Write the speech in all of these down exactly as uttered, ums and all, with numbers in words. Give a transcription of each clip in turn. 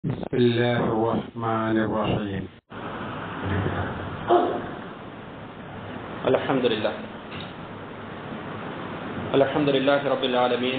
بسم الله الرحمن الرحيم. الحمد لله الحمد لله رب العالمين،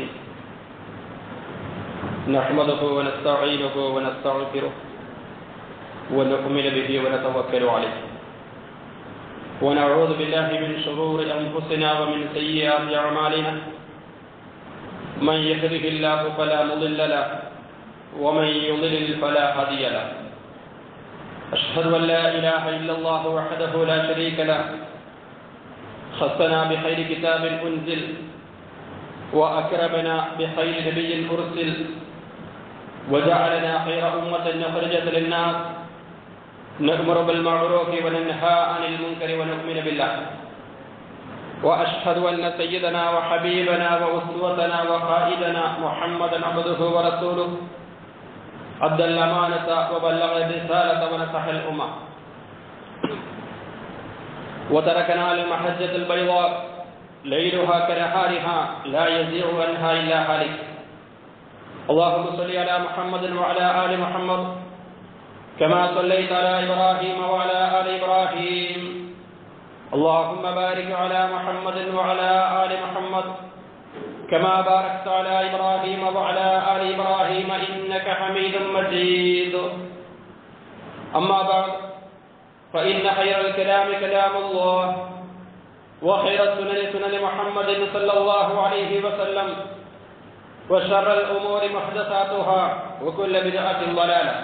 نحمده ونستعينه ونستغفره ونؤمن به ونتوكل عليه، ونعوذ بالله من شرور أنفسنا ومن سيئات أعمالنا، من يهده الله فلا مضل له ومن يضلل فلا هادي له. أشهد أن لا إله إلا الله وحده لا شريك له، خصنا بخير كتاب أنزل وأكرمنا بخير نبي أرسل وجعلنا خير أمة أخرجت للناس، نأمر بالمعروف وننهى عن المنكر ونؤمن بالله. وأشهد أن سيدنا وحبيبنا وأسوتنا وقائدنا محمدا عبده ورسوله أدى الأمانة وبلغ الرسالة ونصح الأمة، وتركنا على المحجة البيضاء ليلها كنهارها لا يزيغ عنها إلا هالك. اللهم صل على محمد وعلى آل محمد كما صليت على إبراهيم وعلى آل إبراهيم. اللهم بارك على محمد وعلى آل محمد كما باركت على إبراهيم وعلى آل إبراهيم إنك حميد مجيد. أما بعد، فإن خير الكلام كلام الله، وخير السنن سنن محمد صلى الله عليه وسلم، وشر الأمور محدثاتها وكل بدعة ضلالة.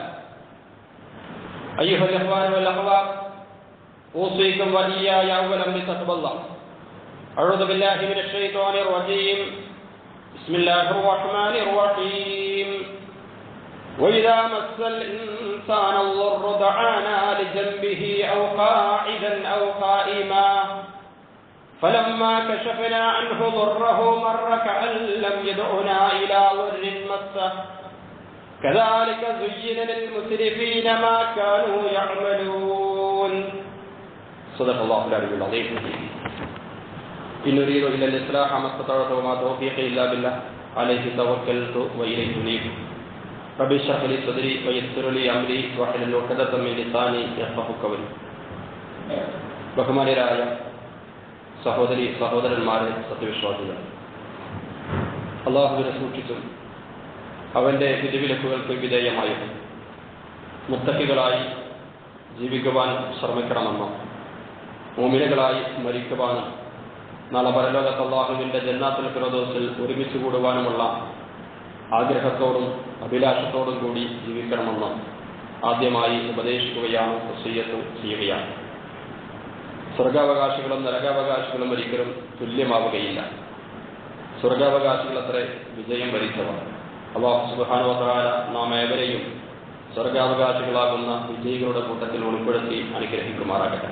أيها الإخوان والأخوات، أوصيكم وإياي أولا بتقوى الله. أعوذ بالله من الشيطان الرجيم. بسم الله الرحمن الرحيم. وإذا مس الإنسان الضر دعانا لجنبه أو قاعدا أو قائما، فلما كشفنا عنه ضره مر كأن لم يدعنا إلى ضر مسه، كذلك زين للمسرفين ما كانوا يعملون. صدق الله العلي العظيم. إن أريد إلا الإصلاح ما استطعت وما توفيقي إلا بالله عليه توكلت وإليه أنيب. رب اشرح لي صدري ويسر لي أمري واحلل عقدة من لساني يفقهوا قولي. ബഹുമാന്യരായ സഹോദരി സഹോദരന്മാരെ, സത്യവിശ്വാസികൾ, അള്ളാഹുവിനെ സൂക്ഷിച്ചും അവന്റെ വിധിവിലക്കുകൾക്ക് വിധേയമായും മുത്തഖികളായി ജീവിക്കുവാൻ ശ്രമിക്കണമെന്നും മുഅ്മിനുകളായി മരിക്കുവാനും നാളെ പരലോകത്ത് അല്ലാഹുവിന്റെ ജന്നാത്തുൽ ഫിർദൗസിൽ ഒരുമിച്ച് കൂടുവാനുമുള്ള ആഗ്രഹത്തോടും അഭിലാഷത്തോടും കൂടി ജീവിക്കണമെന്ന് ആദ്യമായി ഉപദേശിക്കുകയാണ്, വസിയ്യത്ത് ചെയ്യുകയാണ്. സ്വർഗാവകാശികളും നരകാവകാശികളും ഒരിക്കലും തുല്യമാവുകയില്ല. സ്വർഗാവകാശികളത്രേ വിജയം വരിച്ചവർ. അല്ലാഹു സുബ്ഹാനഹു വ തആല നാം ഏവരെയും സ്വർഗാവകാശികളാകുന്ന വിജയികളുടെ കൂട്ടത്തിൽ ഉൾപ്പെടുത്തി അനുഗ്രഹിക്കുമാറാകട്ടെ.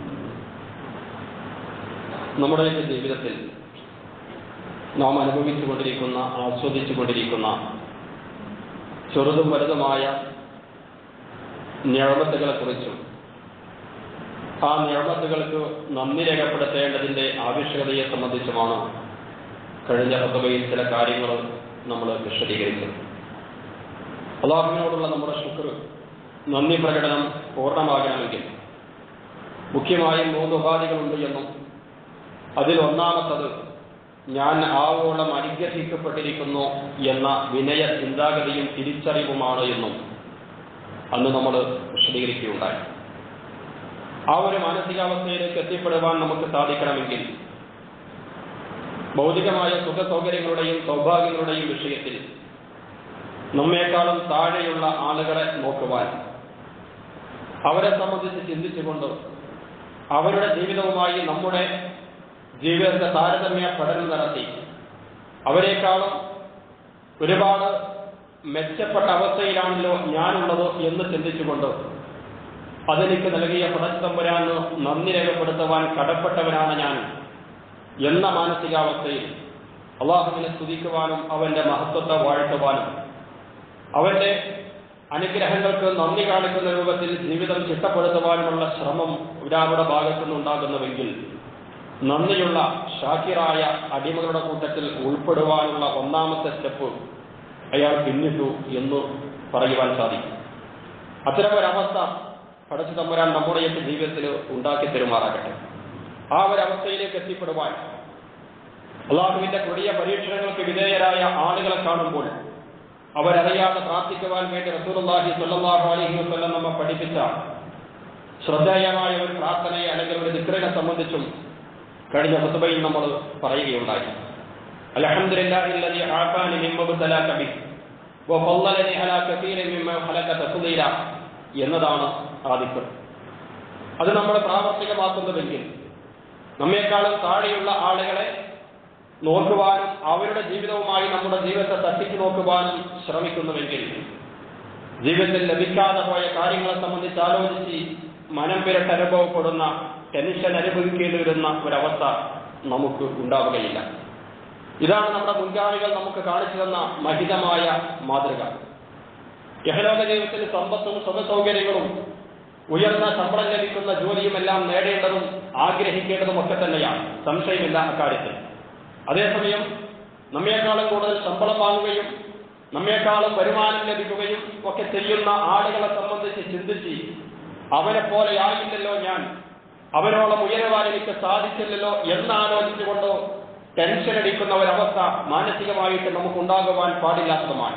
നമ്മുടെ ജീവിതത്തിൽ നാം അനുഭവിച്ചു കൊണ്ടിരിക്കുന്ന ആസ്വദിച്ചു കൊണ്ടിരിക്കുന്ന ചെറുതും വലുതുമായ നിഅമത്തുകളെക്കുറിച്ചും ആ നിഅമത്തുകൾക്ക് നന്ദി രേഖപ്പെടുത്തേണ്ടതിൻ്റെ ആവശ്യകതയെ സംബന്ധിച്ചുമാണ് കഴിഞ്ഞ ഖുതുബയിൽ ചില കാര്യങ്ങൾ നമ്മൾ വിശദീകരിച്ചത്. അല്ലാഹുവിനോടുള്ള നമ്മുടെ ശുക്ർ, നന്ദി പ്രകടനം പൂർണ്ണമാകണമെങ്കിൽ മുഖ്യമായും മൂന്ന് ഉപാധികളുണ്ട് എന്നും അതിൽ ഒന്നാമത്തത് ഞാൻ ആവോളം അനുഗ്രഹിക്കപ്പെട്ടിരിക്കുന്നു എന്ന വിനയ ചിന്താഗതിയും തിരിച്ചറിവുമാണ് എന്നും അന്ന് നമ്മൾ വിശദീകരിക്കുകയുണ്ടായി. ആ ഒരു മാനസികാവസ്ഥയിലേക്ക് എത്തിപ്പെടുവാൻ നമുക്ക് സാധിക്കണമെങ്കിൽ ഭൗതികമായ സുഖ സൗകര്യങ്ങളുടെയും സൗഭാഗ്യങ്ങളുടെയും വിഷയത്തിൽ നമ്മേക്കാളും താഴെയുള്ള ആളുകളെ നോക്കുവാൻ, അവരെ സംബന്ധിച്ച് ചിന്തിച്ചുകൊണ്ട് അവരുടെ ജീവിതവുമായി നമ്മുടെ ജീവിതത്തെ താരതമ്യ പഠനം നടത്തി അവരെക്കാളും ഒരുപാട് മെച്ചപ്പെട്ട അവസ്ഥയിലാണല്ലോ ഞാനുള്ളത് എന്ന് ചിന്തിച്ചുകൊണ്ട് അതെനിക്ക് നൽകിയ പടച്ചതമ്പുരാന് നന്ദി രേഖപ്പെടുത്തുവാൻ കടപ്പെട്ടവനാണ് ഞാൻ എന്ന മാനസികാവസ്ഥയിൽ അല്ലാഹുവിനെ സ്തുതിക്കുവാനും അവന്റെ മഹത്വത്തെ വാഴ്ത്തുവാനും അവന്റെ അനുഗ്രഹങ്ങൾക്ക് നന്ദി കാണിക്കുന്ന രൂപത്തിൽ ജീവിതം ചിട്ടപ്പെടുത്തുവാനുമുള്ള ശ്രമം ഒരാളുടെ ഭാഗത്തുനിന്നുണ്ടാകുന്നുവെങ്കിൽ നന്ദിയുള്ള ഷാക്കിറായ അടിമകളുടെ കൂട്ടത്തിൽ ഉൾപ്പെടുവാനുള്ള ഒന്നാമത്തെ സ്റ്റെപ്പ് അയാൾ പിന്നിട്ടു എന്ന് പറയുവാൻ സാധിക്കും. അത്തരമൊരവസ്ഥ പടച്ചു തമ്പുരാൻ നമ്മുടെയൊക്കെ ജീവിതത്തിൽ ഉണ്ടാക്കി തരുമാറാകട്ടെ. ആ ഒരവസ്ഥയിലേക്ക് എത്തിപ്പെടുവാൻ അള്ളാഹുവിന്റെ കൊടിയ പരീക്ഷണങ്ങൾക്ക് വിധേയരായ ആളുകളെ കാണുമ്പോൾ അവരറിയാതെ പ്രാർത്ഥിക്കുവാൻ വേണ്ടി റസൂലുള്ളാഹി സ്വല്ലല്ലാഹു അലൈഹി വസല്ലം നമ്മെ പഠിപ്പിച്ച ശ്രദ്ധേയമായ ഒരു പ്രാർത്ഥനയെ അല്ലെങ്കിൽ ഒരു ദിക്റിനെ സംബന്ധിച്ചും കഴിഞ്ഞ ഖുതുബയിൽ നമ്മൾ പറയുകയുണ്ടായി. അൽഹംദുലില്ലാഹില്ലദീ ആഫാനി മിമ്മ ബതലാക ബിഹി വഫളലനി അലാ കസീരിൻ മിമ്മ ഖലഖ തഫ്ളീല എന്നതാണ് ആ ദിക്ർ. അത് നമ്മൾ പ്രാവർത്തികമാക്കുന്നുവെങ്കിൽ നമ്മേക്കാളും താഴെയുള്ള ആളുകളെ നോക്കുവാനും അവരുടെ ജീവിതവുമായി നമ്മുടെ ജീവിതത്തെ തട്ടിച്ചു നോക്കുവാനും ശ്രമിക്കുന്നുവെങ്കിൽ ജീവിതത്തിൽ ലഭിക്കാതെ പോയ കാര്യങ്ങളെ സംബന്ധിച്ച് ആലോചിച്ച് മനം പിരട്ട് അനുഭവപ്പെടുന്ന ടെൻഷൻ അനുഭവിക്കേണ്ടി വരുന്ന ഒരവസ്ഥ നമുക്ക് ഉണ്ടാവുകയില്ല. ഇതാണ് നമ്മുടെ മുൻഗാമികൾ നമുക്ക് കാണിച്ചു തന്ന മഹിതമായ മാതൃക. യഹലോക ജീവിതത്തിൽ സമ്പത്തും സുഖ സൗകര്യങ്ങളും ഉയർന്ന ശമ്പളം ലഭിക്കുന്ന ജോലിയുമെല്ലാം നേടേണ്ടതും ആഗ്രഹിക്കേണ്ടതും ഒക്കെ തന്നെയാണ്, സംശയമില്ല അക്കാര്യത്തിൽ. അതേസമയം നമ്മേക്കാളും കൂടുതൽ ശമ്പളം വാങ്ങുകയും നമ്മേക്കാളും വരുമാനം ലഭിക്കുകയും ഒക്കെ ചെയ്യുന്ന ആളുകളെ സംബന്ധിച്ച് ചിന്തിച്ച് അവനെ പോലെ ആയില്ലല്ലോ ഞാൻ, അവനോളം ഉയരുവാൻ എനിക്ക് സാധിച്ചില്ലല്ലോ എന്നാലോചിച്ചുകൊണ്ടോ ടെൻഷൻ അടിക്കുന്ന ഒരവസ്ഥ മാനസികമായിട്ട് നമുക്കുണ്ടാകുവാൻ പാടില്ലാത്തതുമാണ്.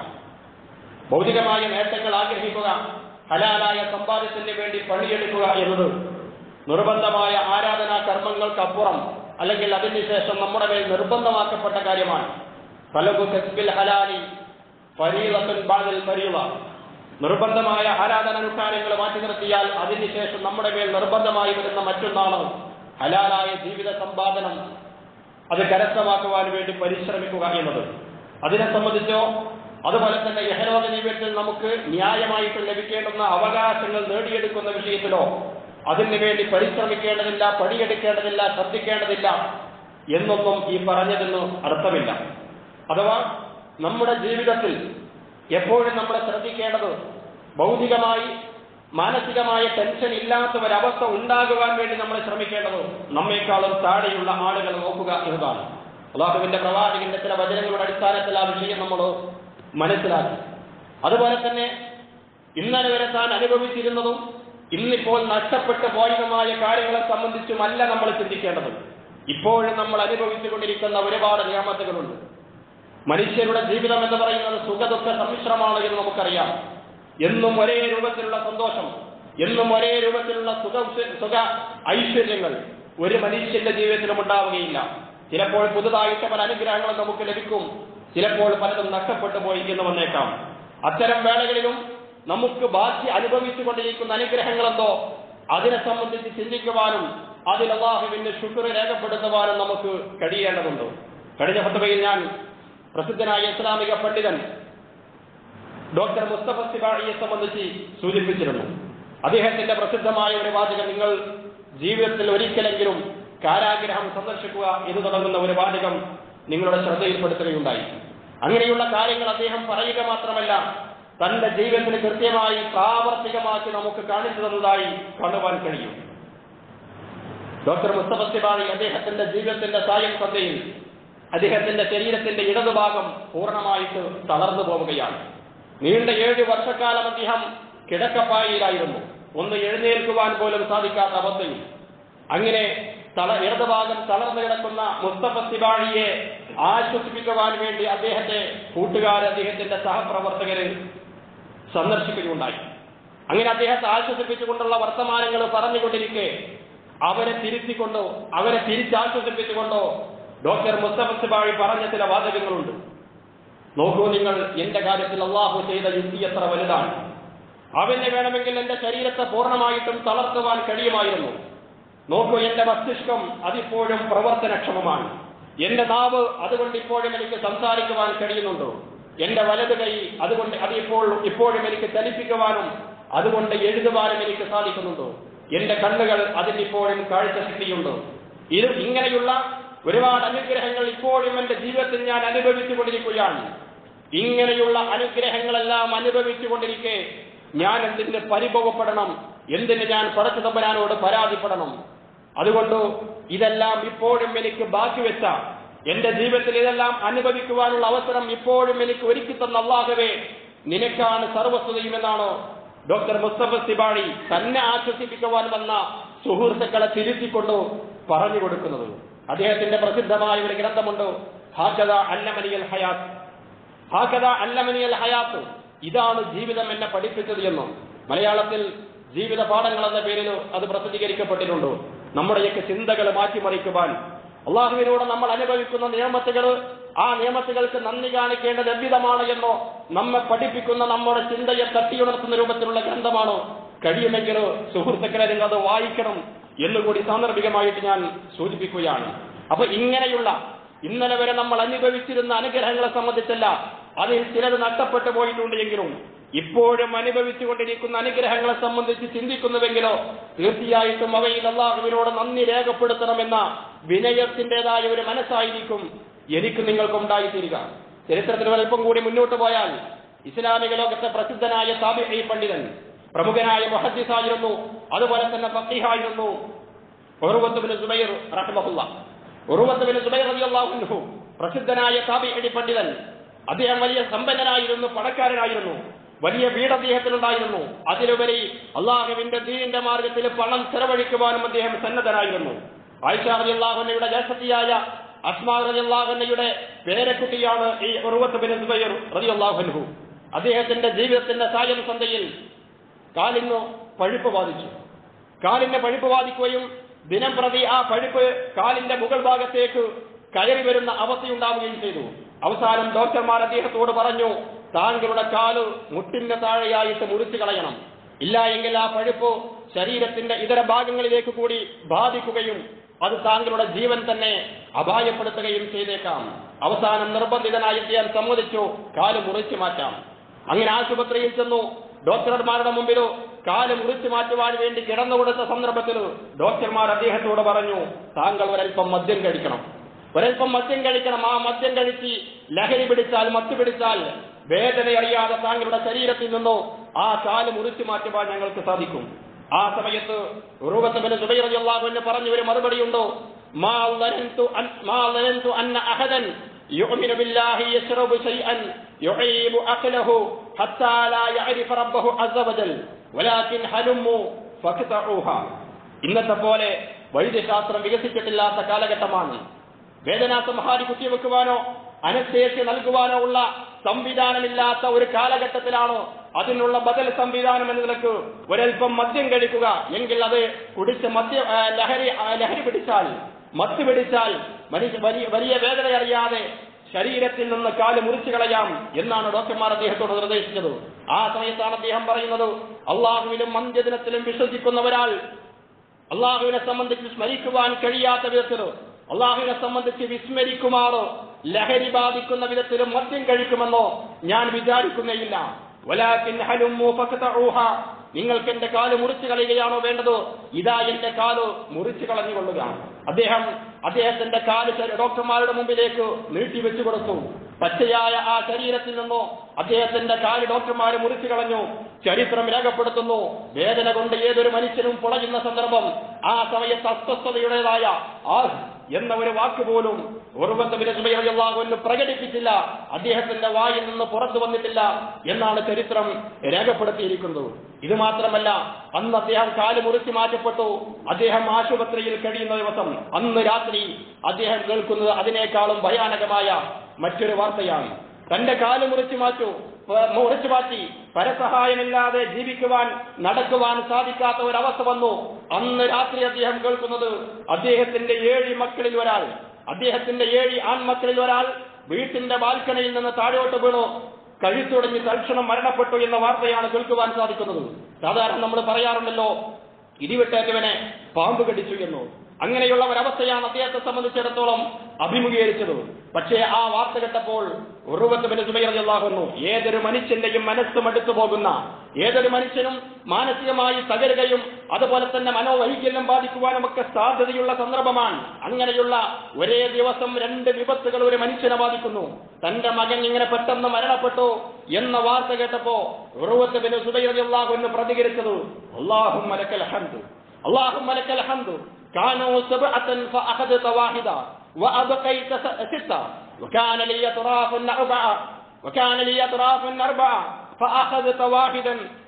ഭൗതികമായ നേട്ടങ്ങൾ ആഗ്രഹിക്കുക, ഹലാലായ സമ്പാദ്യത്തിന് വേണ്ടി പണിയെടുക്കുക എന്നത് നിർബന്ധമായ ആരാധനാ കർമ്മങ്ങൾക്കപ്പുറം അല്ലെങ്കിൽ അതിനുശേഷം നമ്മുടെ മേൽ നിർബന്ധമാക്കപ്പെട്ട കാര്യമാണ്. തലബു കസ്ബിൽ ഹലാലി ഫരീളത്തുൻ ബഅദൽ ഫരീള. നിർബന്ധമായ ആരാധനാനുഷ്ഠാനങ്ങൾ മാറ്റി നിർത്തിയാൽ അതിനുശേഷം നമ്മുടെ മേൽ നിർബന്ധമായി വരുന്ന മറ്റൊന്നാണ് ഹലാലായ ജീവിത സമ്പാദനം. അത് കരസ്ഥമാക്കുവാൻ വേണ്ടി പരിശ്രമിക്കുക എന്നത്. അതിനെ സംബന്ധിച്ചോ അതുപോലെ തന്നെ യഹലോക ജീവിതത്തിൽ നമുക്ക് ന്യായമായിട്ട് ലഭിക്കേണ്ടുന്ന അവകാശങ്ങൾ നേടിയെടുക്കുന്ന വിഷയത്തിലോ അതിനു വേണ്ടി പരിശ്രമിക്കേണ്ടതില്ല, പണിയെടുക്കേണ്ടതില്ല, ശ്രദ്ധിക്കേണ്ടതില്ല എന്നൊന്നും ഈ പറഞ്ഞതിന് അർത്ഥമില്ല. അഥവാ നമ്മുടെ ജീവിതത്തിൽ എപ്പോഴും നമ്മൾ ശ്രദ്ധിക്കേണ്ടത് ഭൗതികമായി മാനസികമായ ടെൻഷൻ ഇല്ലാത്ത ഒരവസ്ഥ ഉണ്ടാകുവാൻ വേണ്ടി നമ്മൾ ശ്രമിക്കേണ്ടത് നമ്മേക്കാളും താഴെയുള്ള ആളുകളെ നോക്കുക എന്നതാണ്. അല്ലാഹുവിന്റെ പ്രവാചകന്റെ ചില വചനങ്ങളുടെ അടിസ്ഥാനത്തിൽ ആ വിഷയം നമ്മൾ മനസ്സിലാക്കി. അതുപോലെ തന്നെ ഇന്നലെ വരെ താൻ അനുഭവിച്ചിരുന്നതും ഇന്നിപ്പോൾ നഷ്ടപ്പെട്ടു പോയതുമായ കാര്യങ്ങളെ സംബന്ധിച്ചുമല്ല നമ്മൾ ചിന്തിക്കേണ്ടത്. ഇപ്പോഴും നമ്മൾ അനുഭവിച്ചുകൊണ്ടിരിക്കുന്ന ഒരുപാട് നിയമത്തുകളുണ്ട്. മനുഷ്യരുടെ ജീവിതം എന്ന് പറയുന്നത് സുഖദുഃഖ സമ്മിശ്രമാണ് എന്ന് നമുക്കറിയാം. എന്നും ഒരേ രൂപത്തിലുള്ള സന്തോഷം, എന്നും ഒരേ രൂപത്തിലുള്ള സുഖ സുഖ ഐശ്വര്യങ്ങൾ ഒരു മനുഷ്യന്റെ ജീവിതത്തിലും ഉണ്ടാവുകയില്ല. ചിലപ്പോൾ പുതുതായിട്ട് പല അനുഗ്രഹങ്ങളും നമുക്ക് ലഭിക്കും, ചിലപ്പോൾ പലതും നഷ്ടപ്പെട്ടു പോയി എന്ന് വന്നേക്കാം. അത്തരം വേളകളിലും നമുക്ക് ബാക്കി അനുഭവിച്ചുകൊണ്ടിരിക്കുന്ന അനുഗ്രഹങ്ങളെന്തോ അതിനെ സംബന്ധിച്ച് ചിന്തിക്കുവാനും അതിൽ അല്ലാഹുവിന്റെ ശുക്ർ രേഖപ്പെടുത്തുവാനും നമുക്ക് കഴിയേണ്ടതുണ്ട്. കഴിഞ്ഞ ഖുതുബയിൽ ഞാൻ പ്രസിദ്ധനായ ഇസ്ലാമിക പണ്ഡിതൻ ഡോക്ടർ മുസ്തഫ സിബാഹിയെ സംബന്ധിച്ച് സൂചിപ്പിച്ചിരുന്നു. അദ്ദേഹത്തിന്റെ പ്രസിദ്ധമായ ഒരു വാചകം, നിങ്ങൾ ജീവിതത്തിൽ ഒരിക്കലെങ്കിലും കാരാഗ്രഹം സന്ദർശിക്കുക എന്ന് തുടങ്ങുന്ന ഒരു വാചകം നിങ്ങളുടെ ശ്രദ്ധയിൽപ്പെടുത്തുകയുണ്ടായി. അങ്ങനെയുള്ള കാര്യങ്ങൾ അദ്ദേഹം പറയുക മാത്രമല്ല തന്റെ ജീവിതത്തിന് കൃത്യമായി പ്രാവർത്തികമാക്കി നമുക്ക് കാണിച്ചു തന്നതായി കാണുവാൻ കഴിയും. ഡോക്ടർ മുസ്തഫ സിബാഹി അദ്ദേഹത്തിന്റെ ജീവിതത്തിന്റെ സായം സന്ധ്യയിൽ അദ്ദേഹത്തിന്റെ ശരീരത്തിന്റെ ഇടതുഭാഗം പൂർണ്ണമായിട്ട് തളർന്നു പോവുകയാണ്. നീണ്ട ഏഴ് വർഷക്കാലം അദ്ദേഹം കിടക്കപ്പായിലായിരുന്നു, ഒന്ന് എഴുന്നേൽക്കുവാൻ പോലും സാധിക്കാത്ത അവസ്ഥയിൽ. അങ്ങനെ തള ഇടതുഭാഗം തളർന്നു കിടക്കുന്ന മുസ്തഫ സിബാഹിയെ ആശ്വസിപ്പിക്കുവാൻ വേണ്ടി അദ്ദേഹത്തെ കൂട്ടുകാർ, അദ്ദേഹത്തിന്റെ സഹപ്രവർത്തകര് സന്ദർശിക്കുകയുണ്ടായി. അങ്ങനെ അദ്ദേഹത്തെ ആശ്വസിപ്പിച്ചുകൊണ്ടുള്ള വർത്തമാനങ്ങൾ പറഞ്ഞുകൊണ്ടിരിക്കെ അവരെ തിരുത്തിക്കൊണ്ടോ അവരെ തിരിച്ചാശ്വസിപ്പിച്ചുകൊണ്ടോ ഡോക്ടർ മുസ്തഫ സിബാഹി പറഞ്ഞ ചില വാചകങ്ങളുണ്ട്. നോക്കൂ നിങ്ങൾ, എന്റെ കാര്യത്തിൽ അള്ളാഹു ചെയ്ത യുക്തി എത്ര വലുതാണ്. അവന് വേണമെങ്കിൽ എന്റെ ശരീരത്തെ പൂർണ്ണമായിട്ടും തളർത്തുവാൻ കഴിയുമായിരുന്നു. നോക്കൂ, എന്റെ മസ്തിഷ്കം അതിപ്പോഴും പ്രവർത്തനക്ഷമമാണ്. എന്റെ നാവ് അതുകൊണ്ട് ഇപ്പോഴും എനിക്ക് സംസാരിക്കുവാൻ കഴിയുന്നുണ്ടോ? എന്റെ വലത് കൈ അതുകൊണ്ട് അതിപ്പോൾ ഇപ്പോഴും എനിക്ക് ചലിപ്പിക്കുവാനും അതുകൊണ്ട് എഴുതുവാനും എനിക്ക് സാധിക്കുന്നുണ്ടോ? എന്റെ കണ്ണുകൾ അതിനിപ്പോഴും കാഴ്ചശക്തിയുണ്ടോ? ഇത് ഇങ്ങനെയുള്ള ഒരുപാട് അനുഗ്രഹങ്ങൾ ഇപ്പോഴും എന്റെ ജീവിതത്തിൽ ഞാൻ അനുഭവിച്ചു കൊണ്ടിരിക്കുകയാണ്. ഇങ്ങനെയുള്ള അനുഗ്രഹങ്ങളെല്ലാം അനുഭവിച്ചു കൊണ്ടിരിക്കെ ഞാൻ എന്തിന് പരിഭവപ്പെടണം? എന്തിന് ഞാൻ പടച്ച തമ്പുരാനോട് പരാതിപ്പെടണം? അതുകൊണ്ട് ഇതെല്ലാം ഇപ്പോഴും എനിക്ക് ബാക്കി വെച്ച, എന്റെ ജീവിതത്തിൽ ഇതെല്ലാം അനുഭവിക്കുവാനുള്ള അവസരം ഇപ്പോഴും എനിക്ക് ഒരുക്കി തന്ന അല്ലാഹുവേ, നിനക്കാണ് സർവസ്വതയുമെന്നാണ് ഡോക്ടർ മുസ്തഫ സിബാഴി തന്നെ ആശ്വസിപ്പിക്കുവാൻ വന്ന സുഹൃത്തുക്കളെ തിരുത്തിക്കൊണ്ട് പറഞ്ഞു കൊടുക്കുന്നത്. അദ്ദേഹത്തിന്റെ പ്രസിദ്ധമായ ഒരു ഗ്രന്ഥമുണ്ട്, ഹാകദ അല്ലമനിയൽ ഹയാത്ത്. ഹാകദ അല്ലമനിയൽ ഹയാത്ത്, ഇതാണ് ജീവിതം എന്നെ പഠിപ്പിച്ചത് എന്നും മലയാളത്തിൽ ജീവിത പാഠങ്ങൾ എന്ന പേരിൽ അത് പ്രസിദ്ധീകരിക്കപ്പെട്ടിട്ടുണ്ട്. നമ്മുടെയൊക്കെ ചിന്തകൾ മാറ്റിമറിക്കുവാൻ അള്ളാഹുവിനോട് നമ്മൾ അനുഭവിക്കുന്ന നിയമത്തുകൾ, ആ നിയമത്തുകൾക്ക് നന്ദി കാണിക്കേണ്ടത് എவ்விதമാണ് എന്നോ നമ്മെ പഠിപ്പിക്കുന്ന നമ്മുടെ ചിന്തയെ തട്ടിയുണർത്തുന്ന രൂപത്തിലുള്ള ഗ്രന്ഥമാണ്. കഴിയുമെങ്കിൽ സുഹൃത്തുക്കളെ നിങ്ങൾ അത് വായിക്കണം എന്നുകൂടി സാന്ദർഭികമായിട്ട് ഞാൻ സൂചിപ്പിക്കുകയാണ്. അപ്പൊ ഇങ്ങനെയുള്ള ഇന്നലെ വരെ നമ്മൾ അനുഭവിച്ചിരുന്ന അനുഗ്രഹങ്ങളെ സംബന്ധിച്ചല്ല, അതിൽ ചിലത് നഷ്ടപ്പെട്ടു പോയിട്ടുണ്ട് എങ്കിലും ഇപ്പോഴും അനുഭവിച്ചുകൊണ്ടിരിക്കുന്ന അനുഗ്രഹങ്ങളെ സംബന്ധിച്ച് ചിന്തിക്കുന്നുവെങ്കിലോ തീർച്ചയായിട്ടും അവയിൽ അല്ലാഹുവിനോട് നന്ദി രേഖപ്പെടുത്തണമെന്ന വിനയത്തിൻ്റെതായ ഒരു മനസ്സായിരിക്കും എനിക്ക് നിങ്ങൾക്കും ഉണ്ടായിത്തീരുക. ചരിത്രത്തിൽ അല്പം കൂടി മുന്നോട്ട് പോയാൽ ഇസ്ലാമിക ലോകത്തെ പ്രസിദ്ധനായ താബിഈ പണ്ഡിതൻ, പ്രമുഖനായ മുഹദ്ദിസായിരുന്നു, അതുപോലെ തന്നെ ഫഖീഹായിരുന്നു ഉർവത്ത് ബിൻ സുബൈർ റഹിമഹുല്ലാഹ്. ഉർവത്ത് ബിൻ സുബൈർ റളിയല്ലാഹു അൻഹു പ്രസിദ്ധനായ താബിഈ പണ്ഡിതൻ. അദ്ദേഹം വലിയ സമ്പന്നനായിരുന്നു, പണക്കാരനായിരുന്നു, വലിയ വീട് അദ്ദേഹത്തിനുണ്ടായിരുന്നു. അതിലുപരി അള്ളാഹുവിന്റെ ദീനിന്റെ മാർഗത്തിൽ പണം ചെലവഴിക്കുവാനും അദ്ദേഹം സന്നദ്ധനായിരുന്നു. ആയിഷ റളിയല്ലാഹു അൻഹയുടെ ജ്യേഷ്ഠത്തിയായ അസ്മാ റളിയല്ലാഹു അൻഹയുടെ പേരക്കുട്ടിയാണ് ഈ ഉർവത്ത് ബിൻ സുബൈർ റളിയല്ലാഹു അൻഹു. അദ്ദേഹത്തിന്റെ ജീവിതത്തിന്റെ സായം സന്ധ്യയിൽ കാലിന് പഴുപ്പ് ബാധിച്ചു. കാലിന് പഴുപ്പ് ബാധിക്കുകയും ദിനം പ്രതി ആ പഴുപ്പ് കാലിന്റെ മുകൾ ഭാഗത്തേക്ക് കയറി വരുന്ന അവസ്ഥയുണ്ടാവുകയും ചെയ്തു. അവസാനം ഡോക്ടർമാർ അദ്ദേഹത്തോട് പറഞ്ഞു, താങ്കളുടെ കാല് മുട്ടിന്റെ താഴെയായിട്ട് മുറിച്ചു കളയണം, ഇല്ല എങ്കിൽ ആ പഴുപ്പ് ശരീരത്തിന്റെ ഇതര ഭാഗങ്ങളിലേക്ക് കൂടി ബാധിക്കുകയും അത് താങ്കളുടെ ജീവൻ തന്നെ അപായപ്പെടുത്തുകയും ചെയ്തേക്കാം. അവസാനം നിർബന്ധിതനായി അദ്ദേഹം സമ്മതിച്ചു, കാല് മുറിച്ചു മാറ്റാം. അങ്ങനെ ആശുപത്രിയിൽ ചെന്നു. ഡോക്ടർമാരുടെ മുമ്പിലോ കാല് മുറിച്ചു മാറ്റുവാൻ വേണ്ടി കിടന്നു കൊടുത്ത സന്ദർഭത്തിൽ ഡോക്ടർമാർ അദ്ദേഹത്തോട് പറഞ്ഞു, താങ്കൾ ഒരൽപ്പം മദ്യം കഴിക്കണം, ഒരൽപ്പം മദ്യം കഴിക്കണം. ആ മദ്യം കഴിച്ച് ലഹരി പിടിച്ചാൽ, മത്ത് പിടിച്ചാൽ വേദന അറിയാതെ താങ്കളുടെ ശരീരത്തിൽ നിന്നോ ആ കാല് മുറിച്ചു മാറ്റുവാൻ ഞങ്ങൾക്ക് സാധിക്കും. ആ സമയത്ത് ഉർവത്ത് ബിൻ സുബൈർ റളിയല്ലാഹു അൻഹു പറഞ്ഞു ഒരു മറുപടിയുണ്ടോ, മാ ലനന്തു അൻ മാ ലനന്തു അന്ന അഹദൻ യുഅ്മിനു ബില്ലാഹി യശ്റബു ശൈഅൻ യുഈബു അഖലഹു ഹത്താ ലാ യഅരിഫ റബ്ബഹു അസ്സ വജൽ വലാകിൻ ഹലുമു ഫഖതഉഹാ. ഇന്നത്തെ പോലെ വൈദ്യശാസ്ത്രം വികസിച്ചിട്ടില്ലാത്ത കാലഘട്ടമാണ്. വേദനാ സംഹാരി കുത്തിവെക്കുവാനോ അനസ്തേഷ്യ നൽകുവാനോ ഉള്ള സംവിധാനമില്ലാത്ത ഒരു കാലഘട്ടത്തിലാണോ അതിനുള്ള ബദൽ സംവിധാനം എന്ന നിലക്ക് ഒരൽപ്പം മദ്യം കഴിക്കുക, എങ്കിൽ അത് കുടിച്ച് മദ്യ ലഹരി ലഹരി പിടിച്ചാൽ, മത്ത് പിടിച്ചാൽ മനുഷ്യ വലിയ വലിയ വേദന അറിയാതെ ശരീരത്തിൽ നിന്ന് കാല് മുറിച്ചു കളയാം എന്നാണ് ഡോക്ടർമാർ അദ്ദേഹത്തോട് നിർദ്ദേശിച്ചത്. ആ സമയത്താണ് അദ്ദേഹം പറയുന്നത്, അള്ളാഹുവിലും അന്ത്യദിനത്തിലും വിശ്വസിക്കുന്ന ഒരാൾ അള്ളാഹുവിനെ സംബന്ധിച്ച് സ്മരിക്കുവാൻ കഴിയാത്ത വിധത്തിൽ, അള്ളാഹുവിനെ സംബന്ധിച്ച് വിസ്മരിക്കുമാറോ ലഹരി ബാധിക്കുന്ന വിധത്തിലും മദ്യം കഴിക്കുമെന്നോ ഞാൻ വിചാരിക്കുന്നേയില്ല. വലാകിൻ ഹലുമു ഫഖതഉഹ, നിങ്ങൾക്ക് എന്റെ കാല് മുറിച്ചു കളയുകയാണോ വേണ്ടത്? ഇതാ എന്റെ കാല് മുറിച്ചു കളഞ്ഞുകൊള്ളുക. അദ്ദേഹം അദ്ദേഹത്തിന്റെ കാല് ഡോക്ടർമാരുടെ മുമ്പിലേക്ക് നീട്ടിവെച്ചു കൊടുത്തു. പച്ചയായ ആ ശരീരത്തിൽ നിന്നോ അദ്ദേഹത്തിന്റെ കാല് ഡോക്ടർമാർ മുറിച്ചു കളഞ്ഞു. ചരിത്രം രേഖപ്പെടുത്തുന്നു, വേദന കൊണ്ട് ഏതൊരു മനുഷ്യനും പൊളയുന്ന സന്ദർഭം, ആ സമയത്ത് അസ്വസ്ഥതയുടേതായ ആ എന്ന ഒരു വാക്ക് പോലും ഉർവത്ത് ബിൻ സുബൈർ റളിയല്ലാഹു അൻഹു പ്രകടിപ്പിച്ചില്ല, അദ്ദേഹത്തിന്റെ വായിൽ നിന്ന് പുറത്തു വന്നിട്ടില്ല എന്നാണ് ചരിത്രം രേഖപ്പെടുത്തിയിരിക്കുന്നത്. ഇത് മാത്രമല്ല, അന്ന് അദ്ദേഹം കാല് മുറിച്ചു മാറ്റപ്പെട്ടു. അദ്ദേഹം ആശുപത്രിയിൽ കഴിയുന്ന ദിവസം അന്ന് രാത്രി അദ്ദേഹം കേൾക്കുന്നത് അതിനേക്കാളും ഭയാനകമായ മറ്റൊരു വാർത്തയാണ്. തന്റെ കാല് മുറിച്ചു മാറ്റു മുറിച്ചു മാറ്റി പരസഹായമില്ലാതെ ജീവിക്കുവാൻ നടക്കുവാൻ സാധിക്കാത്ത ഒരവസ്ഥ വന്നു. അന്ന് രാത്രി അദ്ദേഹം കേൾക്കുന്നത് അദ്ദേഹത്തിന്റെ ഏഴ് മക്കളിൽ ഒരാൾ, അദ്ദേഹത്തിന്റെ ഏഴ് ആൺമക്കളിൽ ഒരാൾ വീട്ടിന്റെ ബാൽക്കണിയിൽ നിന്ന് താഴോട്ട് വീണു, കഴുത്തുടഞ്ഞ് തൽക്ഷണം മരണപ്പെട്ടു എന്ന വാർത്തയാണ് കേൾക്കുവാൻ സാധിക്കുന്നത്. സാധാരണ നമ്മൾ പറയാറുണ്ടല്ലോ, ഇടിവെട്ടേറ്റവനെ പാമ്പ് കടിച്ചു എന്നു. അങ്ങനെയുള്ള ഒരവസ്ഥയാണ് അദ്ദേഹത്തെ സംബന്ധിച്ചിടത്തോളം അഭിമുഖീകരിച്ചത്. പക്ഷേ ആ വാർത്ത കേട്ടപ്പോൾ ഉർവത്ത് ബിൻ സുബൈർ റളിയല്ലാഹു അൻഹു, ഏതൊരു മനുഷ്യന്റെയും മനസ്സ് മടുത്തു പോകുന്ന, ഏതൊരു മനുഷ്യനും മാനസികമായി തകരുകയും അതുപോലെ തന്നെ മനോവൈകല്യം ബാധിക്കുവാനും ഒക്കെ സാധ്യതയുള്ള സന്ദർഭമാണ്. അങ്ങനെയുള്ള ഒരേ ദിവസം രണ്ട് വിപത്തുകൾ ഒരു മനുഷ്യനെ ബാധിക്കുന്നു. തന്റെ മകൻ ഇങ്ങനെ പെട്ടെന്ന് മരണപ്പെട്ടു എന്ന വാർത്ത കേട്ടപ്പോ ഉർവത്ത് ബിൻ സുബൈർ റളിയല്ലാഹു അൻഹു പ്രതികരിച്ചത്, അല്ലാഹുമ്മ ലക്കൽ ഹംദു അല്ലാഹുമ്മ ലക്കൽ ഹംദു കാനൂ സബ്അതൻ ഫഅഖദത വാഹിദ വഅബഖൈത സിത്ത വകാന ലി അത്റാഫുൻ അർബഅ വകാന ലി അത്റാഫുൻ അർബഅ ഫഅഖദത വാഹിദൻ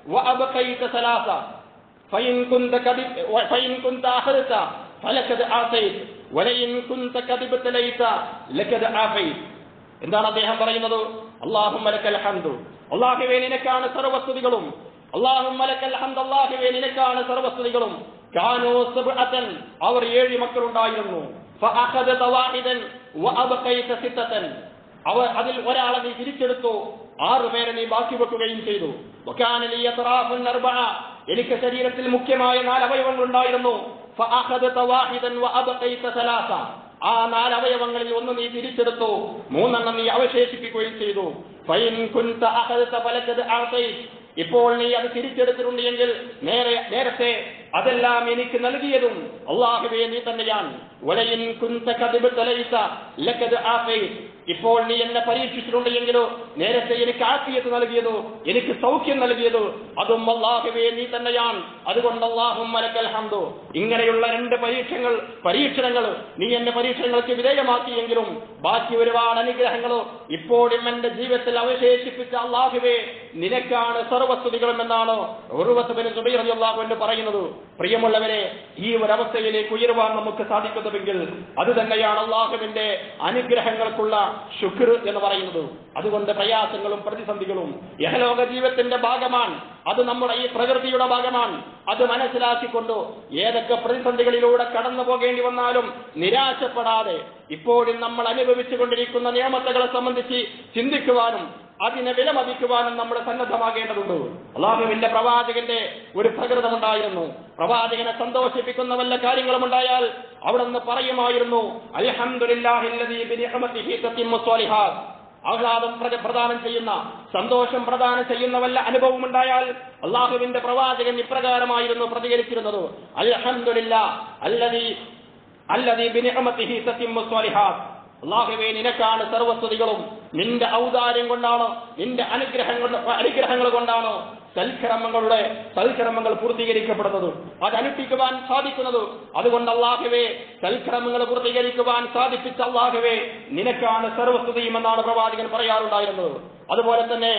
وأبقيت ثلاثة فإن كنت كذب فإن كنت أخذت فلقد أعطيت ولئن كنت كذبت ليس لقد أعطيت. എന്താണ് അദ്ദേഹം പറയുന്നത്? അല്ലാഹുമ്മ ലക്കൽ ഹംദു, അല്ലാഹുവേ നിനക്കാണ് സർവസ്തുതികളും. അല്ലാഹുമ്മ ലക്കൽ ഹംദ്, അല്ലാഹുവേ നിനക്കാണ് സർവസ്തുതികളും. കാനൂ സബ്അതൻ, അവർ ഏഴ് മക്കളുണ്ടായിരുന്നു. ഫഅഖദത വാഹിദൻ വഅബഖൈത സിത്തതൻ, അവർ അതിൽ ഒരാളെ നീ തിരിച്ചെടുത്തു, ആറുപേരെ നീ ബാക്കി വെക്കുകയും ചെയ്തു. വകാന ലി അത്റാഫുൻ അർബഅ, എനിക്ക് ശരീരത്തിൽ മുഖ്യമായ നാല് അവയവങ്ങൾ ഉണ്ടായിരുന്നു. ഫഅഖദത വാഹിദൻ വഅബഖൈത സലാസ, ആ നാല് അവയവങ്ങളിൽ ഒന്ന് നീ തിരിച്ചെടുത്തു, മൂന്നെണ്ണം നീ അവശേഷിപ്പിക്കുകയും ചെയ്തു. ഫൈൻ കുൻത അഖദത ഫലഖദ അഅതൈത, ഇപ്പോൾ നീ അത് തിരിച്ചെടുത്തിട്ടുണ്ട് എങ്കിൽ നേരെ നേരത്തെ അതെല്ലാം എനിക്ക് നൽകിയതും അല്ലാഹുവേ നീ തന്നെയാണ്. വലയിൻ കുൻത കദിബത ലൈസ ലഖദ ആഫൈത്, ഇപ്പോൾ നീ എന്നെ പരീക്ഷിച്ചിട്ടുണ്ട് എങ്കിലോ നേരത്തെ എനിക്ക് ആഫിയത്ത് നൽകിയതോ എനിക്ക് സൗഖ്യം നൽകിയതോ അതും അല്ലാഹുവേ നീ തന്നെയാണ്. അതുകൊണ്ട് അല്ലാഹുമ്മ ലക്കൽ ഹംദു. ഇങ്ങനെയുള്ള രണ്ട് പരീക്ഷകൾ പരീക്ഷണങ്ങൾ നീ എന്നെ പരീക്ഷണങ്ങൾക്ക് വിധേയമാക്കിയെങ്കിലും ബാക്കി ഒരുപാട് അനുഗ്രഹങ്ങളോ ഇപ്പോഴും എന്റെ ജീവിതത്തിൽ അവശേഷിപ്പിച്ച അല്ലാഹുവേ നിനക്കാണ് സർവസ്തുതികളും എന്നാണ് ഉർവത്ത് ബിൻ സുബൈർ റളിയല്ലാഹു അൻഹു പറയുന്നത്. പ്രിയമുള്ളവരെ, ഈ ഒരവസ്ഥയിലേക്ക് ഉയരുവാൻ നമുക്ക് സാധിക്കുന്നുവെങ്കിൽ അത് തന്നെയാണ് അല്ലാഹുവിന്റെ അനുഗ്രഹങ്ങൾക്കുള്ള ശുക്ർ എന്ന് പറയുന്നത്. അതുകൊണ്ട് പ്രയാസങ്ങളും പ്രതിസന്ധികളും യഹലോക ജീവിതത്തിന്റെ ഭാഗമാണ്, അത് നമ്മുടെ ഈ പ്രകൃതിയുടെ ഭാഗമാണ്. അത് മനസ്സിലാക്കിക്കൊണ്ട് ഏതൊക്കെ പ്രതിസന്ധികളിലൂടെ കടന്നു പോകേണ്ടി വന്നാലും നിരാശപ്പെടാതെ ഇപ്പോഴും നമ്മൾ അനുഭവിച്ചു കൊണ്ടിരിക്കുന്ന നിയമത്തുകളെ സംബന്ധിച്ച് ചിന്തിക്കുവാനും അതിനെ വിലമതിക്കുവാനും നമ്മൾ സന്നദ്ധമാകേണ്ടതുണ്ട്. അല്ലാഹുവിന്റെ പ്രവാചകന്റെ ഒരു പ്രകൃതമുണ്ടായിരുന്നു. പ്രവാചകനെ സന്തോഷിപ്പിക്കുന്ന വല്ല കാര്യങ്ങളും ഉണ്ടായാൽ അവിടുന്ന് പറയുമായിരുന്നു, അൽഹംദുലില്ലാഹില്ലദീ ബിനിഅമതിഹി തത്തിമ്മു സ്വാലിഹാത്ത്. ആഹ്ലാദം പ്രദാനം ചെയ്യുന്ന, സന്തോഷം പ്രദാനം ചെയ്യുന്ന വല്ല അനുഭവം ഉണ്ടായാൽ അല്ലാഹുവിന്റെ പ്രവാചകൻ ഇപ്രകാരമായിരുന്നു പ്രതികരിച്ചിരുന്നത്, അൽഹംദുലില്ലാഹ് അല്ലദീ അല്ലദീ ബിനിഅമതിഹി തത്തിമ്മു സ്വാലിഹാത്ത്. അല്ലാഹുവേ നിനക്കാണ് സർവസ്തുതികളും, നിന്റെ ഔദാര്യം കൊണ്ടാണ്, നിന്റെ അനുഗ്രഹങ്ങൾ അനുഗ്രഹങ്ങൾ കൊണ്ടാണ് സൽക്കർമ്മങ്ങളുടെ സൽക്കർമ്മങ്ങൾ പൂർത്തീകരിക്കപ്പെടുന്നത്, അത് അനുഷ്ഠിക്കുവാൻ സാധിക്കുന്നത്. അതുകൊണ്ട് അല്ലാഹുവേ സൽക്കർമ്മങ്ങൾ പൂർത്തീകരിക്കുവാൻ സാധിപ്പിച്ച അല്ലാഹുവേ നിനക്കാണ് സർവസ്തുതിയും എന്നാണ് പ്രവാചകൻ പറയാറുണ്ടായിരുന്നത്. അതുപോലെ തന്നെ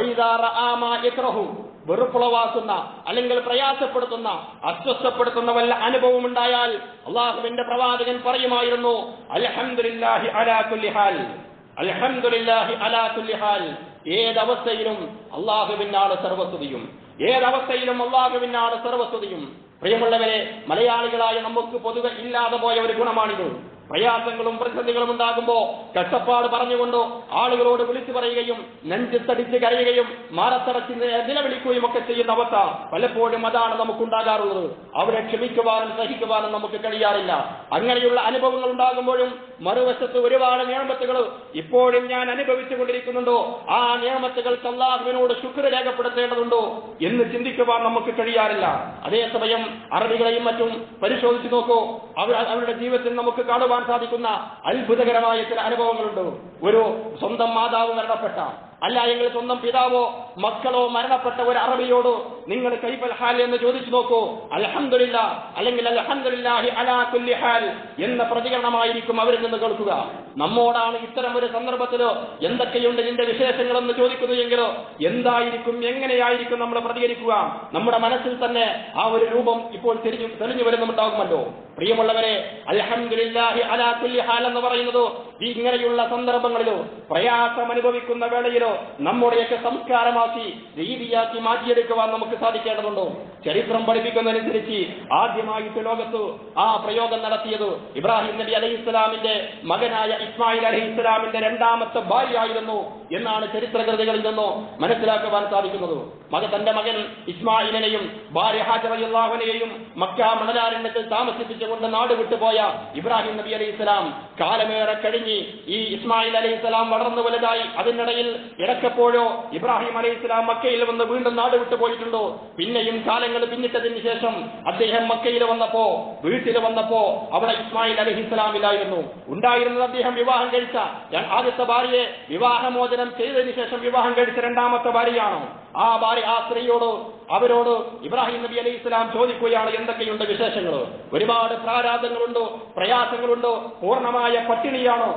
വെറുപ്പുളവാക്കുന്ന അല്ലെങ്കിൽ പ്രയാസപ്പെടുത്തുന്ന അസ്വസ്ഥപ്പെടുത്തുന്ന വല്ല അനുഭവം ഉണ്ടായാൽ അല്ലാഹുവിന്റെ പ്രവാചകൻ പറയുമായിരുന്നു, അൽഹംദുലില്ലാഹി അലാ കുല്ലി ഹാൽ, അൽഹംദുലില്ലാഹി അലാ കുല്ലി ഹാൽ. ഏതവസ്ഥയിലും അല്ലാഹുവിനാണ് സർവസ്തുതിയും, ഏതവസ്ഥയിലും അല്ലാഹുവിനാണ് സർവസ്തുതിയും. പ്രിയമുള്ളവരെ, മലയാളികളായ നമുക്ക് പൊതുവെ ഇല്ലാതെ പോയ ഒരു ഗുണമാണിത്. പ്രയാസങ്ങളും പ്രതിസന്ധികളും ഉണ്ടാകുമ്പോ കഷ്ടപ്പാട് പറഞ്ഞുകൊണ്ടോ ആളുകളോട് വിളിച്ചു പറയുകയും നെഞ്ചത്തടിച്ച് കരയുകയും മാറത്തടച്ച് നിലവിളിക്കുകയും ഒക്കെ ചെയ്യുന്ന അവസ്ഥ പലപ്പോഴും അതാണ് നമുക്കുണ്ടാകാറുള്ളത്. അവരെ ക്ഷമിക്കുവാനും സഹിക്കുവാനും നമുക്ക് കഴിയാറില്ല. അങ്ങനെയുള്ള അനുഭവങ്ങൾ ഉണ്ടാകുമ്പോഴും മറുവശത്ത് ഒരുപാട് നിയമത്തുകൾ ഇപ്പോഴും ഞാൻ അനുഭവിച്ചു കൊണ്ടിരിക്കുന്നുണ്ടോ, ആ നിയമത്തുകൾക്ക് അല്ലാഹുവിനോട് ശുക്ർ രേഖപ്പെടുത്തേണ്ടതുണ്ടോ എന്ന് ചിന്തിക്കുവാൻ നമുക്ക് കഴിയാറില്ല. അതേസമയം അറബികളെയും മറ്റും പരിശോധിച്ചു നോക്കൂ, അവർ അവരുടെ ജീവിതത്തിൽ നമുക്ക് കാണുവാൻ സാധിക്കുന്ന അത്ഭുതകരമായ ചില അനുഭവങ്ങളുണ്ട്. ഒരു സ്വന്തം മാതാവ് മരണപ്പെട്ട, അല്ല എങ്കിൽ സ്വന്തം പിതാവോ മക്കളോ മരണപ്പെട്ട ഒരു അറബിയോട് നിങ്ങൾ കൈഫൽ ഹാൽ എന്ന് ചോദിച്ചു നോക്കൂ, അൽഹംദുലില്ലാഹ് അല്ലെങ്കിൽ അൽഹംദുലില്ലാഹി അലാ കുല്ലി ഹാൽ എന്ന പ്രതികരണമായിരിക്കും അവരിൽ നിന്ന് കേൾക്കുക. നമ്മോടാണ് ഇത്തരം ഒരു സന്ദർഭത്തിലോ എന്തൊക്കെയുണ്ട് നിന്റെ വിശേഷങ്ങളെന്ന് ചോദിക്കുന്നു എങ്കിലോ എന്തായിരിക്കും, എങ്ങനെയായിരിക്കും നമ്മൾ പ്രതികരിക്കുക? നമ്മുടെ മനസ്സിൽ തന്നെ ആ ഒരു രൂപം ഇപ്പോൾ തിരിഞ്ഞു തെളിഞ്ഞു വരുന്നുണ്ടാകുമല്ലോ. പ്രിയമുള്ളവരെ, അൽഹംദുലില്ലാഹി അലാ കുല്ലി ഹാൽ എന്ന് പറയുന്നത് ഈ ഇങ്ങനെയുള്ള സന്ദർഭങ്ങളിലോ പ്രയാസം അനുഭവിക്കുന്ന വേളയിലോ നമ്മുടെയൊക്കെ സംസ്കാരമാക്കി രീതിയാക്കി മാറ്റിയെടുക്കുവാൻ നമുക്ക് സാധിക്കേണ്ടതുണ്ടോ? ചരിത്രം പഠിപ്പിക്കുന്നതനുസരിച്ച് ആദ്യമായിട്ട് ലോകത്ത് ആ പ്രയോഗം നടത്തിയത് ഇബ്രാഹിം നബി അലൈഹി ഇസ്ലാമിന്റെ മകനായ ഇസ്മായിൽ അലൈഹി ഇസ്ലാമിന്റെ രണ്ടാമത്തെ ഭാര്യയായിരുന്നു എന്നാണ് ചരിത്രകൃതികളിൽ നിന്നോ മനസ്സിലാക്കുവാൻ സാധിക്കുന്നത്. മക തന്റെ മകൻ ഇസ്മായിലിനെയും ഭാര്യ ഹാജറ റളിയല്ലാഹു അൻഹയെയും മക്ക മണലാരണ്യത്തിൽ താമസിപ്പിച്ചുകൊണ്ട് നാട് വിട്ടുപോയ ഇബ്രാഹിം നബി അലൈഹി ഇസ്ലാം കാലമേറെ കഴിഞ്ഞ് ഈ ഇസ്മായിൽ അലൈഹി ഇസ്ലാം വളർന്നു വലുതായി. അതിനിടയിൽ ഇടയ്ക്കെപ്പോഴോ ഇബ്രാഹിം അലൈഹി ഇസ്ലാം മക്കയിൽ വന്ന് വീണ്ടും നാട് വിട്ടുപോയിട്ടുണ്ടോ? പിന്നെയും കാലങ്ങൾ പിന്നിട്ടതിന് ശേഷം അദ്ദേഹം മക്കയിൽ വന്നപ്പോ വീട്ടിൽ വന്നപ്പോ അവിടെ ഇസ്മായിൽ അലൈഹി ഇസ്ലാമിലായിരുന്നു ഉണ്ടായിരുന്നത്. അദ്ദേഹം വിവാഹം കഴിച്ച ആദ്യത്തെ ഭാര്യയെ വിവാഹമോചനം ചെയ്തതിനു ശേഷം വിവാഹം കഴിച്ച രണ്ടാമത്തെ ഭാര്യയാണോ? ആ ഭാര്യ ആ സ്ത്രീയോട് അവരോട് ഇബ്രാഹിം നബി അലൈഹി ഇസ്ലാം ചോദിക്കുകയാണ്, എന്തൊക്കെയുണ്ട് വിശേഷങ്ങൾ? ഒരുപാട് പ്രാരാബ്ധങ്ങളുണ്ടോ, പ്രയാസങ്ങളുണ്ടോ, പൂർണ്ണമായ പട്ടിണിയാണോ,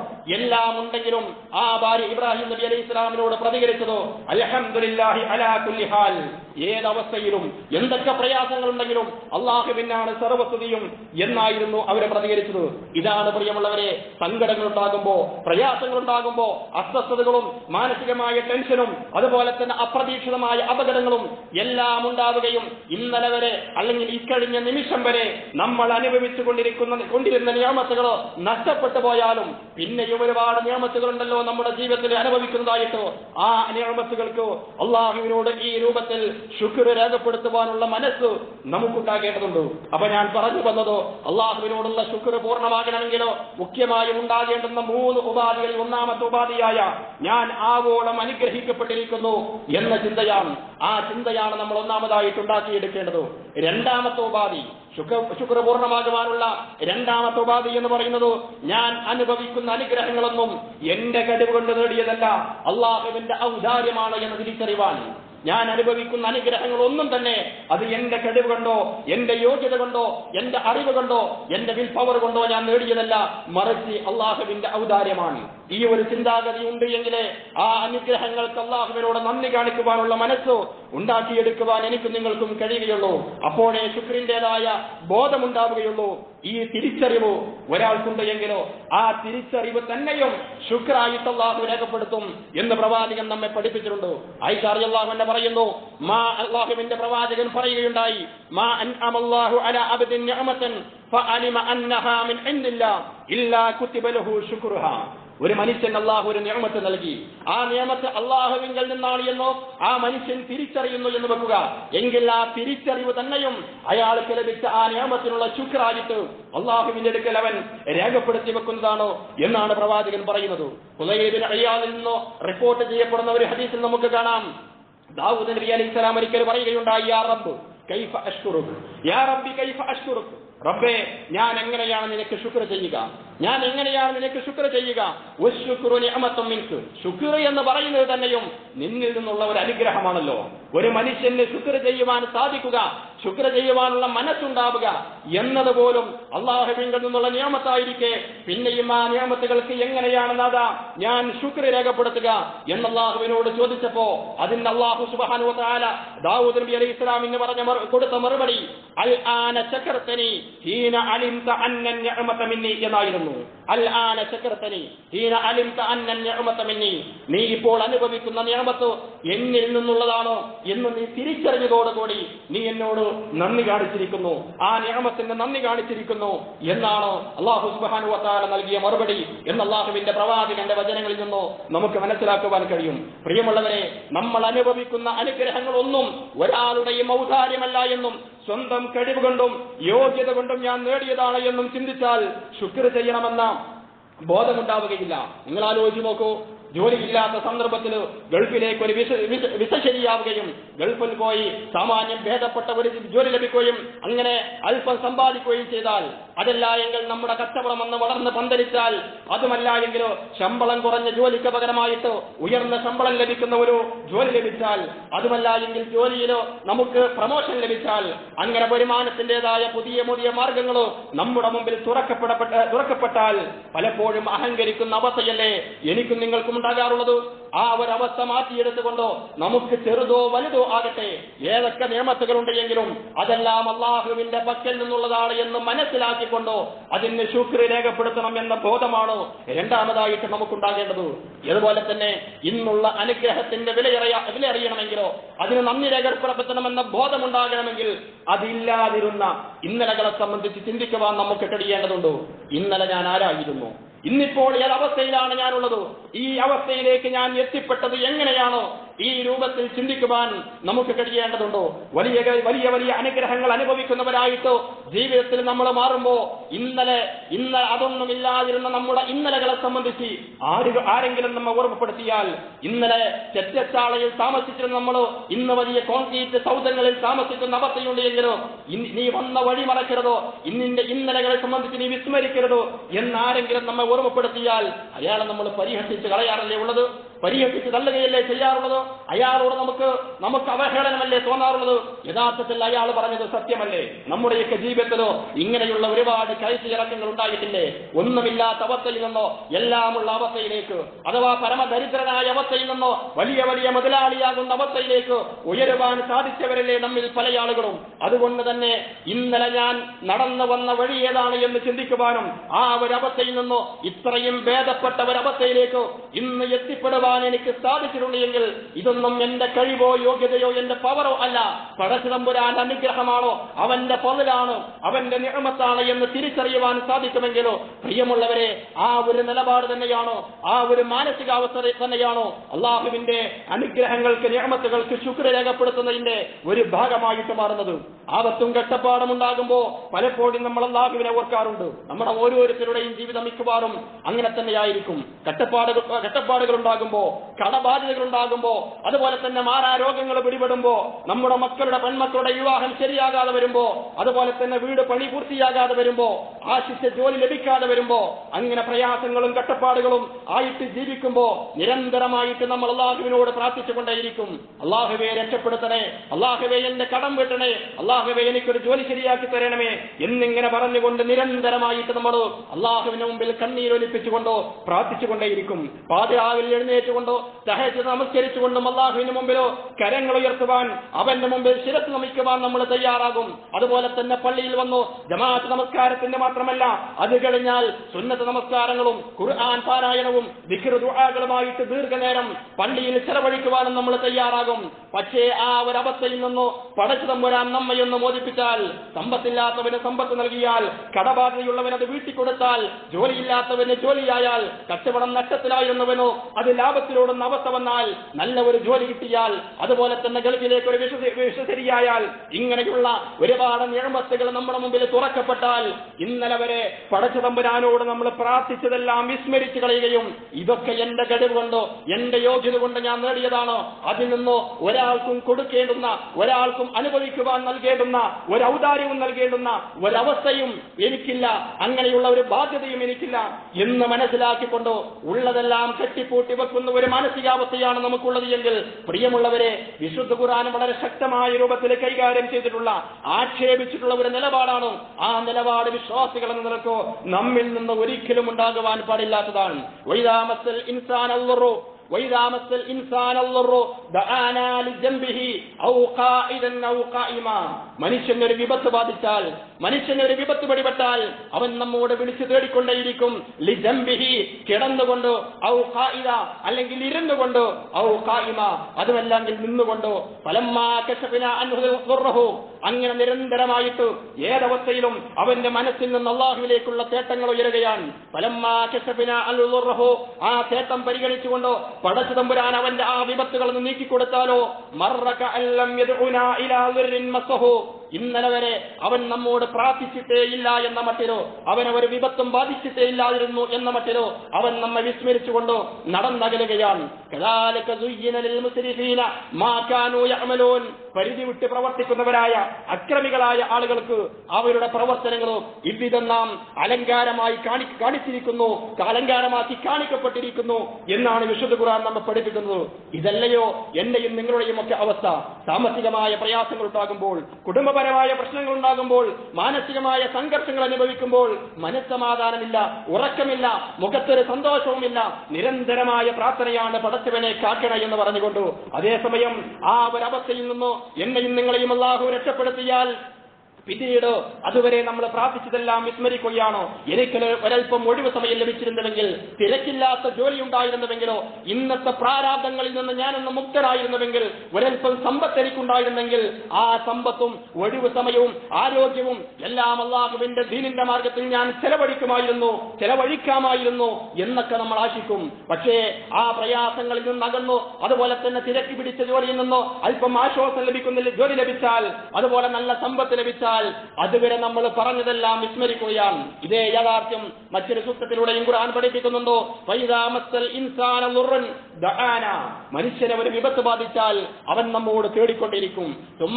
എല്ലാം ഉണ്ടെങ്കിലും ആ ഭാര്യ ഇബ്രാഹിം നബി അലൈഹി ഇസ്ലാമിനോട് പ്രതികരിച്ചതോ അൽഹംദുലില്ലാഹി അലാ കുല്ലി ഹാൽ, ഏതവസ്ഥയിലും എന്തൊക്കെ പ്രയാസങ്ങളുണ്ടെങ്കിലും അള്ളാഹുവിനാണ് സർവസ്തുതിയും എന്നായിരുന്നു അവരെ പ്രതികരിച്ചത്. ഇതാണ് പ്രിയമുള്ളവരെ, സങ്കടങ്ങൾ ഉണ്ടാകുമ്പോ, പ്രയാസങ്ങൾ ഉണ്ടാകുമ്പോ, അസ്വസ്ഥതകളും മാനസികമായ ടെൻഷനും അതുപോലെ തന്നെ അപ്രതീക്ഷിതമായ അപകടങ്ങളും എല്ലാം ഉണ്ടാവുകയും ഇന്നലെ വരെ അല്ലെങ്കിൽ ഇക്കഴിഞ്ഞ നിമിഷം വരെ നമ്മൾ അനുഭവിച്ചു കൊണ്ടിരിക്കുന്ന കൊണ്ടിരുന്ന നിയമത്തുകളോ നഷ്ടപ്പെട്ടു പോയാലും പിന്നെയും ഒരുപാട് നിയമത്തുകളുണ്ടല്ലോ നമ്മുടെ ജീവിതത്തിൽ അനുഭവിക്കുന്നതായിട്ടോ, ആ നിയമത്തുകൾക്ക് അള്ളാഹുവിനോട് ഈ രൂപത്തിൽ ശുക്ർ രേഖപ്പെടുത്തുവാനുള്ള മനസ്സ് നമുക്കുണ്ടാകേണ്ടതുണ്ട്. അപ്പൊ ഞാൻ പറഞ്ഞു വന്നതോ, അള്ളാഹുവിനോടുള്ള ശുക്ർ പൂർണ്ണമാകണമെങ്കിലോ മുഖ്യമായും ഉണ്ടാകേണ്ടുന്ന മൂന്ന് ഉപാധികളിൽ ഒന്നാമത്തെ ഉപാധിയായ ഞാൻ ആവോളം അനുഗ്രഹിക്കപ്പെട്ടിരിക്കുന്നു എന്ന ചിന്തയാണ്. ആ ചിന്തയാണ് നമ്മൾ ഒന്നാമതായിട്ട് ഉണ്ടാക്കിയെടുക്കേണ്ടത്. രണ്ടാമത്തെ ഉപാധി, ശുക്ർ പൂർണ്ണമാകുവാനുള്ള രണ്ടാമത്തെ ഉപാധി എന്ന് പറയുന്നത് ഞാൻ അനുഭവിക്കുന്ന അനുഗ്രഹങ്ങളൊന്നും എന്റെ കഴിവ് കൊണ്ട് നേടിയതല്ല, അള്ളാഹുവിന്റെ ഔദാര്യമാണ് എന്ന് തിരിച്ചറിവാൻ. ഞാൻ അനുഭവിക്കുന്ന അനുഗ്രഹങ്ങളൊന്നും തന്നെ അത് എന്റെ കഴിവ് കൊണ്ടോ എന്റെ യോഗ്യത കൊണ്ടോ എന്റെ അറിവ് കൊണ്ടോ എന്റെ വിൽ പവർ കൊണ്ടോ ഞാൻ നേടിയതല്ല, മറിച്ച് അള്ളാഹുവിന്റെ ഔദാര്യമാണ്. ഈ ഒരു ചിന്താഗതി ഉണ്ട് എങ്കിലേ ആ അനുഗ്രഹങ്ങൾക്ക് അള്ളാഹുവിനോട് നന്ദി കാണിക്കുവാനുള്ള മനസ്സ് ഉണ്ടാക്കിയെടുക്കുവാൻ എനിക്കും നിങ്ങൾക്കും കഴിയുകയുള്ളൂ. അപ്പോഴേ ശുക്രിന്റേതായ ബോധമുണ്ടാവുകയുള്ളൂ. ഈ തിരിച്ചറിവ് ഒരാൾക്കുണ്ട് എങ്കിലോ ആ തിരിച്ചറിവ് തന്നെയും ശുക്രായിട്ട് അള്ളാഹു രേഖപ്പെടുത്തും എന്ന് പ്രവാചകൻ നമ്മെ പഠിപ്പിച്ചിട്ടുണ്ട്. ആയിഷ റളിയല്ലാഹു അൻഹ പറയുന്നു, മാ അല്ലാഹുവിന്റെ പ്രവാചകൻ പറയുകയുണ്ടായി, മാ അൻഅമല്ലാഹു അലാ അബ്ദിൻ നിഅമതൻ ഫഅലിമ അന്നഹാ മിൻ ഇൻദില്ലാ ഇല്ലാ കുതിബ ലഹു ശുക്റുഹാ. ഒരു മനുഷ്യൻ അള്ളാഹു ഒരു നിയമത്ത് നൽകി, ആ നിയമത്ത് അള്ളാഹുവിങ്കിൽ നിന്നാണ് എന്നോ ആ മനുഷ്യൻ തിരിച്ചറിയുന്നു എന്ന് വെക്കുക എങ്കിൽ ആ തിരിച്ചറിവ് തന്നെയും അയാൾക്ക് ലഭിച്ച ആ നിയമത്തിനുള്ള ശുക്രായിട്ട് അള്ളാഹുവിന്റെ അടുക്കൽ അവൻ രേഖപ്പെടുത്തി വെക്കുന്നതാണോ എന്നാണ് പ്രവാചകൻ പറയുന്നത്. ഖുലൈബ് ബിൻ അയ്യാദിൽ നിന്നോ റിപ്പോർട്ട് ചെയ്യപ്പെടുന്ന ഒരു ഹദീസിൽ നമുക്ക് കാണാം, ദാവൂദ് നബി അലൈഹി സ്വലാം ഒരിക്കൽ പറയുകയുണ്ടായി, യാ റബ്ബ് കൈഫ അഷ്കുറുക്, യാ റബ്ബി കൈഫ അഷ്കുറുക്, റബ്ബേ ഞാൻ എങ്ങനെയാണ് നിനക്ക് ശുക്ർ ചെയ്യുക, ഞാൻ എങ്ങനെയാണ് നിനക്ക് ശുക്ർ ചെയ്യുക. വശുക്റു നിഅമത്തും മിൻക്, ശുക്ർ എന്ന് പറയുന്നത് തന്നെയും നിന്നിൽ നിന്നുള്ള ഒരു അനുഗ്രഹമാണല്ലോ. ഒരു മനുഷ്യന് ശുക്ർ ചെയ്യുവാൻ സാധിക്കുക, ശുക്ർ ചെയ്യുവാനുള്ള മനസ്സുണ്ടാവുക എന്നതുപോലും അള്ളാഹുവിൽ നിന്നുള്ള നിയമത്തായിരിക്കെ പിന്നെയും ആ നിയമത്തുകൾക്ക് എങ്ങനെയാണ് നാദാ ഞാൻ ശുക്ർ രേഖപ്പെടുത്തുക എന്ന് അള്ളാഹുവിനോട് ചോദിച്ചപ്പോ അതിന് അള്ളാഹു സുബ്ഹാനഹു വ തആല ദാവൂദ് നബി അലൈഹി ഇസ്ലാമിന് പറഞ്ഞ കൊടുത്ത മറുപടി അൽ ആന ശകർതനി ഹീന അലിംത അന്ന നിഅമത മിന്നി എന്നായിരുന്നു. അൽ ആന ശകർതനി ഹീന അലിംത അന്ന നിഅമത മിന്നി, നീ ഇപ്പോൾ അനുഭവിക്കുന്ന നിഅമത്ത് എന്നിൽ നിന്നുള്ളതാണോ എന്ന് നീ തിരിച്ചറിഞ്ഞതോടുകൂടി നീ എന്നോട് നന്ദി കാണിച്ചിരിക്കുന്നു, ആ നിഅമത്തിന് നന്ദി കാണിച്ചിരിക്കുന്നു എന്നാണ് അല്ലാഹു സുബ്ഹാനഹു വ തആല നൽകിയ മറുപടി എന്ന് അല്ലാഹുവിന്റെ പ്രവാചകന്റെ വചനങ്ങളിൽ നിന്നോ നമുക്ക് മനസ്സിലാക്കുവാൻ കഴിയും. പ്രിയമുള്ളവരെ, നമ്മൾ അനുഭവിക്കുന്ന അനുഗ്രഹങ്ങളൊന്നും ഒരാളുടെയും ഔദാര്യമല്ല എന്നും സ്വന്തം കഴിവ് കൊണ്ടും യോഗ്യത കൊണ്ടും ഞാൻ നേടിയതാണ് എന്നും ചിന്തിച്ചാൽ ശുക്ർ ചെയ്യണമെന്ന ബോധമുണ്ടാവുകയില്ല. നിങ്ങൾ ആലോചിച്ച് നോക്കൂ, ജോലിയില്ലാത്ത സന്ദർഭത്തിൽ ഗൾഫിലേക്ക് ഒരു വിസ വിസ ശരിയാവുകയും ഗൾഫിൽ പോയി സാമാന്യം ഭേദപ്പെട്ട ഒരു ജോലി ലഭിക്കുകയും അങ്ങനെ അല്പം സമ്പാദിക്കുകയും ചെയ്താൽ, അതല്ല എങ്കിൽ നമ്മുടെ കച്ചവടം ഒന്ന് വളർന്ന് പന്തലിച്ചാൽ, അതുമല്ല എങ്കിലോ ശമ്പളം കുറഞ്ഞ ജോലിക്ക് പകരമായിട്ട് ഉയർന്ന ശമ്പളം ലഭിക്കുന്ന ഒരു ജോലി ലഭിച്ചാൽ, അതുമല്ല എങ്കിൽ ജോലിയിലോ നമുക്ക് പ്രമോഷൻ ലഭിച്ചാൽ, അങ്ങനെ വരുമാനത്തിന്റേതായ പുതിയ പുതിയ മാർഗങ്ങളോ നമ്മുടെ മുമ്പിൽ തുറക്കപ്പെടപ്പെട്ട തുറക്കപ്പെട്ടാൽ പലപ്പോഴും അഹങ്കരിക്കുന്ന അവസ്ഥയല്ലേ എനിക്കും നിങ്ങൾക്കും ഉണ്ടാകാറുള്ളത്. ആ ഒരവസ്ഥ മാറ്റിയെടുത്തുകൊണ്ടോ നമുക്ക് ചെറുതോ വലുതോ ആകട്ടെ ഏതൊക്കെ നിയമത്തുകളുണ്ട് എങ്കിലും അതെല്ലാം അള്ളാഹുവിന്റെ പക്കൽ നിന്നുള്ളതാണ് എന്ന് മനസ്സിലാക്കിക്കൊണ്ടോ അതിന് ശുക്ർ രേഖപ്പെടുത്തണം എന്ന ബോധമാണോ രണ്ടാമതായിട്ട് നമുക്കുണ്ടാകേണ്ടത്. അതുപോലെ തന്നെ ഇന്നുള്ള അനുഗ്രഹത്തിന്റെ വിലയറിയ വിലയറിയണമെങ്കിലോ അതിന് നന്ദി രേഖപ്പെടുത്തണമെന്ന ബോധമുണ്ടാകണമെങ്കിൽ അതില്ലാതിരുന്ന ഇന്നലകളെ സംബന്ധിച്ച് ചിന്തിക്കുവാൻ നമുക്ക് കഴിയേണ്ടതുണ്ടോ. ഇന്നലെ ഞാൻ ആരായിരുന്നു, ഇന്നിപ്പോൾ ഏതവസ്ഥയിലാണ് ഞാനുള്ളത്, ഈ അവസ്ഥയിലേക്ക് ഞാൻ എത്തിപ്പെട്ടത് എങ്ങനെയാണോ, ഈ രൂപത്തിൽ ചിന്തിക്കുവാൻ നമുക്ക് കഴിയേണ്ടതുണ്ടോ. വലിയ വലിയ വലിയ അനുഗ്രഹങ്ങൾ അനുഭവിക്കുന്നവരായിട്ട് ജീവിതത്തിൽ നമ്മൾ മാറുമ്പോ ഇന്നലെ ഇന്ന് അതൊന്നും ഇല്ലാതിരുന്ന നമ്മുടെ ഇന്നലകളെ സംബന്ധിച്ച് ആര് ആരെങ്കിലും നമ്മെ ഓർമ്മപ്പെടുത്തിയാൽ, ഇന്നലെ ചെറ്റച്ചാളയിൽ താമസിച്ചിരുന്ന നമ്മൾ ഇന്ന് വലിയ കോൺക്രീറ്റ് സൗധങ്ങളിൽ താമസിക്കുന്ന അവസ്ഥയുണ്ട് എങ്കിലോ നീ വന്ന വഴി മറക്കരുതോ, ഇന്നിന്റെ ഇന്നലകളെ സംബന്ധിച്ച് നീ വിസ്മരിക്കരുതോ എന്നാരെങ്കിലും നമ്മെ ഓർമ്മപ്പെടുത്തിയാൽ അയാളെ നമ്മൾ പരിഹസിച്ച് കളയാറല്ലേ ഉള്ളത്. പരിഹസിച്ച് തള്ളുകയല്ലേ ചെയ്യാറുള്ളത്? അയാളോട് നമുക്ക് നമുക്ക് അവഹേളനമല്ലേ തോന്നാറുള്ളത്? യഥാർത്ഥത്തിൽ അയാൾ പറഞ്ഞത് സത്യമല്ലേ? നമ്മുടെയൊക്കെ ജീവിതത്തിലോ ഇങ്ങനെയുള്ള ഒരുപാട് കയറ്റിയിറക്കങ്ങൾ ഉണ്ടായിട്ടില്ലേ? ഒന്നുമില്ലാത്ത അവസ്ഥയിൽ നിന്നോ എല്ലാമുള്ള അവസ്ഥയിലേക്ക്, അഥവാ പരമദരിദ്രനായ അവസ്ഥയിൽ നിന്നോ വലിയ വലിയ മുതലാളിയാകുന്ന അവസ്ഥയിലേക്ക് ഉയരുവാൻ സാധിച്ചവരല്ലേ നമ്മിൽ പല ആളുകളും. അതുകൊണ്ട് തന്നെ ഇന്നലെ ഞാൻ നടന്നു വന്ന വഴി ഏതാണ് എന്ന് ചിന്തിക്കുവാനും ആ ഒരവസ്ഥയിൽ നിന്നോ ഇത്രയും ഭേദപ്പെട്ട ഒരവസ്ഥയിലേക്ക് ഇന്ന് എത്തിപ്പെടുവാൻ എനിക്ക് സാധിച്ചിട്ടുണ്ടെങ്കിൽ ഇതൊന്നും എന്റെ കഴിവോ യോഗ്യതയോ എന്റെ പവറോ അല്ല, പടച്ചിതമ്പുരാന്റെ അനുഗ്രഹമാണോ, അവന്റെ പതിലാണ്, അവന്റെ നിഅമത്താണ് എന്ന് തിരിച്ചറിയുവാൻ സാധിക്കുമെങ്കിലോ പ്രിയമുള്ളവരെ, ആ ഒരു നിലപാട് തന്നെയാണോ, ആ ഒരു മാനസികാവസ്ഥ തന്നെയാണോ അള്ളാഹുവിന്റെ അനുഗ്രഹങ്ങൾക്ക് നിഅമത്തുകൾക്ക് ശുക്ർ രേഖപ്പെടുത്തുന്നതിന്റെ ഒരു ഭാഗമായിട്ട് മാറുന്നത്? ആപത്തും കഷ്ടപ്പാടും ഉണ്ടാകുമ്പോ പലപ്പോഴും നമ്മൾ അള്ളാഹുവിനെ ഓർക്കാറുണ്ട്. നമ്മുടെ ഓരോരുത്തരുടെയും ജീവിതം മിക്കവാറും അങ്ങനെ തന്നെയായിരിക്കും. കഷ്ടപ്പാടുകൾ കഷ്ടപ്പാടുകൾ ഉണ്ടാകുമ്പോ, കടബാധ്യതകൾ ഉണ്ടാകുമ്പോ, അതുപോലെ തന്നെ മാറാരോഗങ്ങൾ പിടിപെടുമ്പോ, നമ്മുടെ മക്കളുടെ പെൺമക്കളുടെ വിവാഹം ശരിയാകാതെ വരുമ്പോ, അതുപോലെ തന്നെ വീട് പണി പൂർത്തിയാകാതെ വരുമ്പോ, ആശിച്ച ജോലി ലഭിക്കാതെ വരുമ്പോ, അങ്ങനെ പ്രയാസങ്ങളും കഷ്ടപ്പാടുകളും ആയിട്ട് ജീവിക്കുമ്പോ നിരന്തരമായിട്ട് നമ്മൾ അള്ളാഹുവിനോട് പ്രാർത്ഥിച്ചുകൊണ്ടേയിരിക്കും. അള്ളാഹുവെ രക്ഷപ്പെടുത്തണേ, അള്ളാഹുവെ എന്റെ കടം വീട്ടണേ, അള്ളാഹുവെ എനിക്കൊരു ജോലി ശരിയാക്കി തരണമേ എന്നിങ്ങനെ പറഞ്ഞുകൊണ്ട് നിരന്തരമായിട്ട് നമ്മൾ അള്ളാഹുവിന് മുമ്പിൽ കണ്ണീരൊലിപ്പിച്ചുകൊണ്ടോ പ്രാർത്ഥിച്ചുകൊണ്ടേയിരിക്കും. പാതിരാവിൽ എഴുന്നേറ്റുകൊണ്ടോ തഹജ്ജുദ് നമസ്കരിച്ചുകൊണ്ടും അള്ളാഹുവിന് മുമ്പിലോ കരങ്ങൾ ഉയർത്തുവാൻ, അവന്റെ മുമ്പിൽ ശിരസ് നമിക്കുവാൻ നമ്മൾ തയ്യാറാകും. അതുപോലെ തന്നെ പള്ളിയിൽ വന്നു ജമാഅത്ത് നമസ്കാരത്തിന്റെ മാത്രമല്ല, അത് കഴിഞ്ഞാൽ സുന്നത്ത് നമസ്കാരങ്ങളും ഖുർആൻ പാരായണവും ദിക്ർ ദുആകളുമായിട്ട് ദീർഘനേരം പള്ളിയിൽ ചെലവഴിക്കുവാനും നമ്മൾ തയ്യാറാകും. പക്ഷേ ആ ഒരവസ്ഥയിൽ നിന്നോ പടച്ചുതമ്പുരാൻ നമ്മയൊന്ന് മോചിപ്പിച്ചാൽ, സമ്പത്തില്ലാത്തവന് സമ്പത്ത് നൽകിയാൽ, കടബാധ്യതയുള്ളവന് അത് വീട്ടിൽ കൊടുത്താൽ, ജോലിയില്ലാത്തവന് ജോലിയായാൽ, കച്ചവടം നഷ്ടത്തിലായിരുന്നവനോ അത് ലാഭത്തിലോടുന്ന അവസ്ഥ വന്നാൽ, നല്ല ഒരു ജോലി കിട്ടിയാൽ, അതുപോലെ തന്നെ ഗൾഫിലേക്ക് ഒരു വിഷ ശരിയായാൽ, ഇങ്ങനെയുള്ള ഒരുപാട് നിയമത്തുകൾ നമ്മുടെ മുമ്പിൽ തുറക്കപ്പെട്ടാൽ, ഇന്നലെ വരെ പടച്ചുതമ്പുരാനോട് നമ്മൾ പ്രാർത്ഥിച്ചതെല്ലാം വിസ്മരിച്ചു കളയുകയും ഇതൊക്കെ എന്റെ കഴിവ് കൊണ്ടോ എന്റെ യോഗ്യത കൊണ്ട് ഞാൻ നേടിയതാണോ, അതിൽ നിന്നോ ഒരാൾക്കും കൊടുക്കേണ്ടുന്ന, ഒരാൾക്കും അനുഭവിക്കുവാൻ നൽകേണ്ടുന്ന ഒരു ഔദാര്യവും നൽകേണ്ടുന്ന ഒരവസ്ഥയും എനിക്കില്ല, അങ്ങനെയുള്ള ഒരു ബാധ്യതയും എനിക്കില്ല എന്ന് മനസ്സിലാക്കിക്കൊണ്ടോ ഉള്ളതെല്ലാം കെട്ടിപ്പൂട്ടി വെക്കുന്ന ഒരു മാനസികാവസ്ഥയാണ് നമുക്കുള്ളത് എങ്കിൽ പ്രിയമുള്ളവരെ, വിശുദ്ധ ഖുർആൻ വളരെ ശക്തമായ രൂപത്തിൽ കൈകാര്യം ചെയ്തിട്ടുള്ള, ആക്ഷേപിച്ചിട്ടുള്ള ഒരു നിലപാടാണ്. ആ നിലപാട് വിശ്വാസികൾ എന്ന നിലക്കോ നമ്മിൽ നിന്ന് ഒരിക്കലും ഉണ്ടാകുവാൻ പാടില്ലാത്തതാണ്. വൈദാമസൽ ഇൻസാൻ അൽറുറു وإذا مس الإنسان الضر دعانا لجنبه أو قائدا أو قائما. മനുഷ്യനൊരു വിപത്ത് ബാധിച്ചാൽ, മനുഷ്യനൊരു വിപത്ത് പിടിപെട്ടാൽ അവൻ നമ്മോട് വിളിച്ചു തേടിക്കൊണ്ടേയിരിക്കും. ലിജംബിഹി, കിടന്നുകൊണ്ട്, ഔ ഖായിദ, അല്ലെങ്കിൽ ഇരുന്നുകൊണ്ട്, ഔ ഖായിമ, അതുമല്ലെങ്കിൽ നിന്നുകൊണ്ട്. ഫലമ്മാ കശഫനാ അൻഹു ദുർറഹു, അങ്ങനെ നിരന്തരമായിട്ട് ഏതവസ്ഥയിലും അവന്റെ മനസ്സിൽ നിന്ന് അല്ലാഹുവിലേക്കുള്ള തേട്ടങ്ങൾ ഉയരുകയാണ്. ഫലമ്മാ കശഫനാ അൻഹു ദുർറഹു, ആ തേട്ടം പരിഗണിച്ചുകൊണ്ടോ പടച്ചുതമ്പുരാൻ അവന്റെ ആ വിപത്തുകൾ നീക്കിക്കൊടുത്താലോ, മർറക അല്ലം യദ്ഉനാ ഇലാ ദുർരിൻ മസ്സഹു, ഇന്നലെ വരെ അവൻ നമ്മോട് പ്രാർത്ഥിച്ചിട്ടേ ഇല്ല എന്ന മട്ടിലോ, അവനെ ഒരു വിപത്തും ബാധിച്ചിട്ടേ ഇല്ലാതിരുന്നു എന്ന മട്ടിലോ അവൻ നമ്മെ വിസ്മരിച്ചുകൊണ്ടോ നടന്നകലുകയാണ്. കദാലിക സുയ്യിന ലിൽ മുസ്രിഫീന മാ കാനൂ യഅമലൂൻ. പരിധി വിട്ട് പ്രവർത്തിക്കുന്നവരായ അക്രമികളായ ആളുകൾക്ക് അവരുടെ പ്രവർത്തനങ്ങളോ ഇவ்விதം നാം അലങ്കാരമായി കാണി കാണിച്ചിരിക്കുന്നു അലങ്കാരമാക്കി കാണിക്കപ്പെട്ടിരിക്കുന്നു എന്നാണ് വിശുദ്ധ ഖുർആൻ നമ്മെ പഠിപ്പിക്കുന്നത്. ഇതല്ലയോ എന്റെയും നിങ്ങളുടെയും ഒക്കെ അവസ്ഥ? സാമ്പത്തികമായ പ്രയാസങ്ങൾ ഉണ്ടാകുമ്പോൾ, കുടുംബപരമായ പ്രശ്നങ്ങൾ ഉണ്ടാകുമ്പോൾ, മാനസികമായ സംഘർഷങ്ങൾ അനുഭവിക്കുമ്പോൾ മനസ്സമാധാനമില്ല, ഉറക്കമില്ല, മുഖത്തൊരു സന്തോഷവുമില്ല, നിരന്തരമായ പ്രാർത്ഥനയാണ് പടച്ചവനെ കാക്കണ എന്ന് പറഞ്ഞുകൊണ്ട്. അതേസമയം ആ ഒരവസ്ഥയിൽ നിന്നോ എന്നെയും നിങ്ങളെയും അല്ലാഹു രക്ഷപ്പെടുത്തിയാൽ പിന്നീട് അതുവരെ നമ്മൾ പ്രാർത്ഥിച്ചതെല്ലാം വിസ്മരിക്കുകയാണോ? എനിക്ക് ഒരൽപ്പം ഒഴിവ് സമയം ലഭിച്ചിരുന്നുവെങ്കിൽ, തിരക്കില്ലാത്ത ജോലി ഉണ്ടായിരുന്നുവെങ്കിലോ, ഇന്നത്തെ പ്രാരാബ്ദങ്ങളിൽ നിന്ന് ഞാനൊന്ന് മുക്തരായിരുന്നുവെങ്കിൽ, ഒരൽപ്പം സമ്പത്ത് എനിക്കുണ്ടായിരുന്നെങ്കിൽ, ആ സമ്പത്തും ഒഴിവ് സമയവും ആരോഗ്യവും എല്ലാം അല്ലാഹുവിന്റെ ദീനിന്റെ മാർഗത്തിൽ ഞാൻ ചെലവഴിക്കുമായിരുന്നു, ചെലവഴിക്കാമായിരുന്നു എന്നൊക്കെ നമ്മൾ ആശിക്കും. പക്ഷേ ആ പ്രയാസങ്ങളിൽ നിന്ന് അകന്നു, അതുപോലെ തന്നെ തിരക്കി പിടിച്ച ജോലിയിൽ നിന്നോ അല്പം ആശ്വാസം ലഭിക്കുന്ന ജോലി ലഭിച്ചാൽ, അതുപോലെ നല്ല സമ്പത്ത് ലഭിച്ചാൽ, ചെയ്താൽ അതുവരെ നമ്മൾ പറഞ്ഞതെല്ലാം വിസ്മരിക്കുകയാണ്. ഇതേ യാഥാർത്ഥ്യം മറ്റൊരു സൂക്തത്തിലൂടെയും ഖുർആൻ പഠിപ്പിക്കുന്നുണ്ടോ? മനുഷ്യനെ ഒരു വിപത്ത് ബാധിച്ചാൽ അവൻ നമ്മോട് തേടിക്കൊണ്ടിരിക്കും.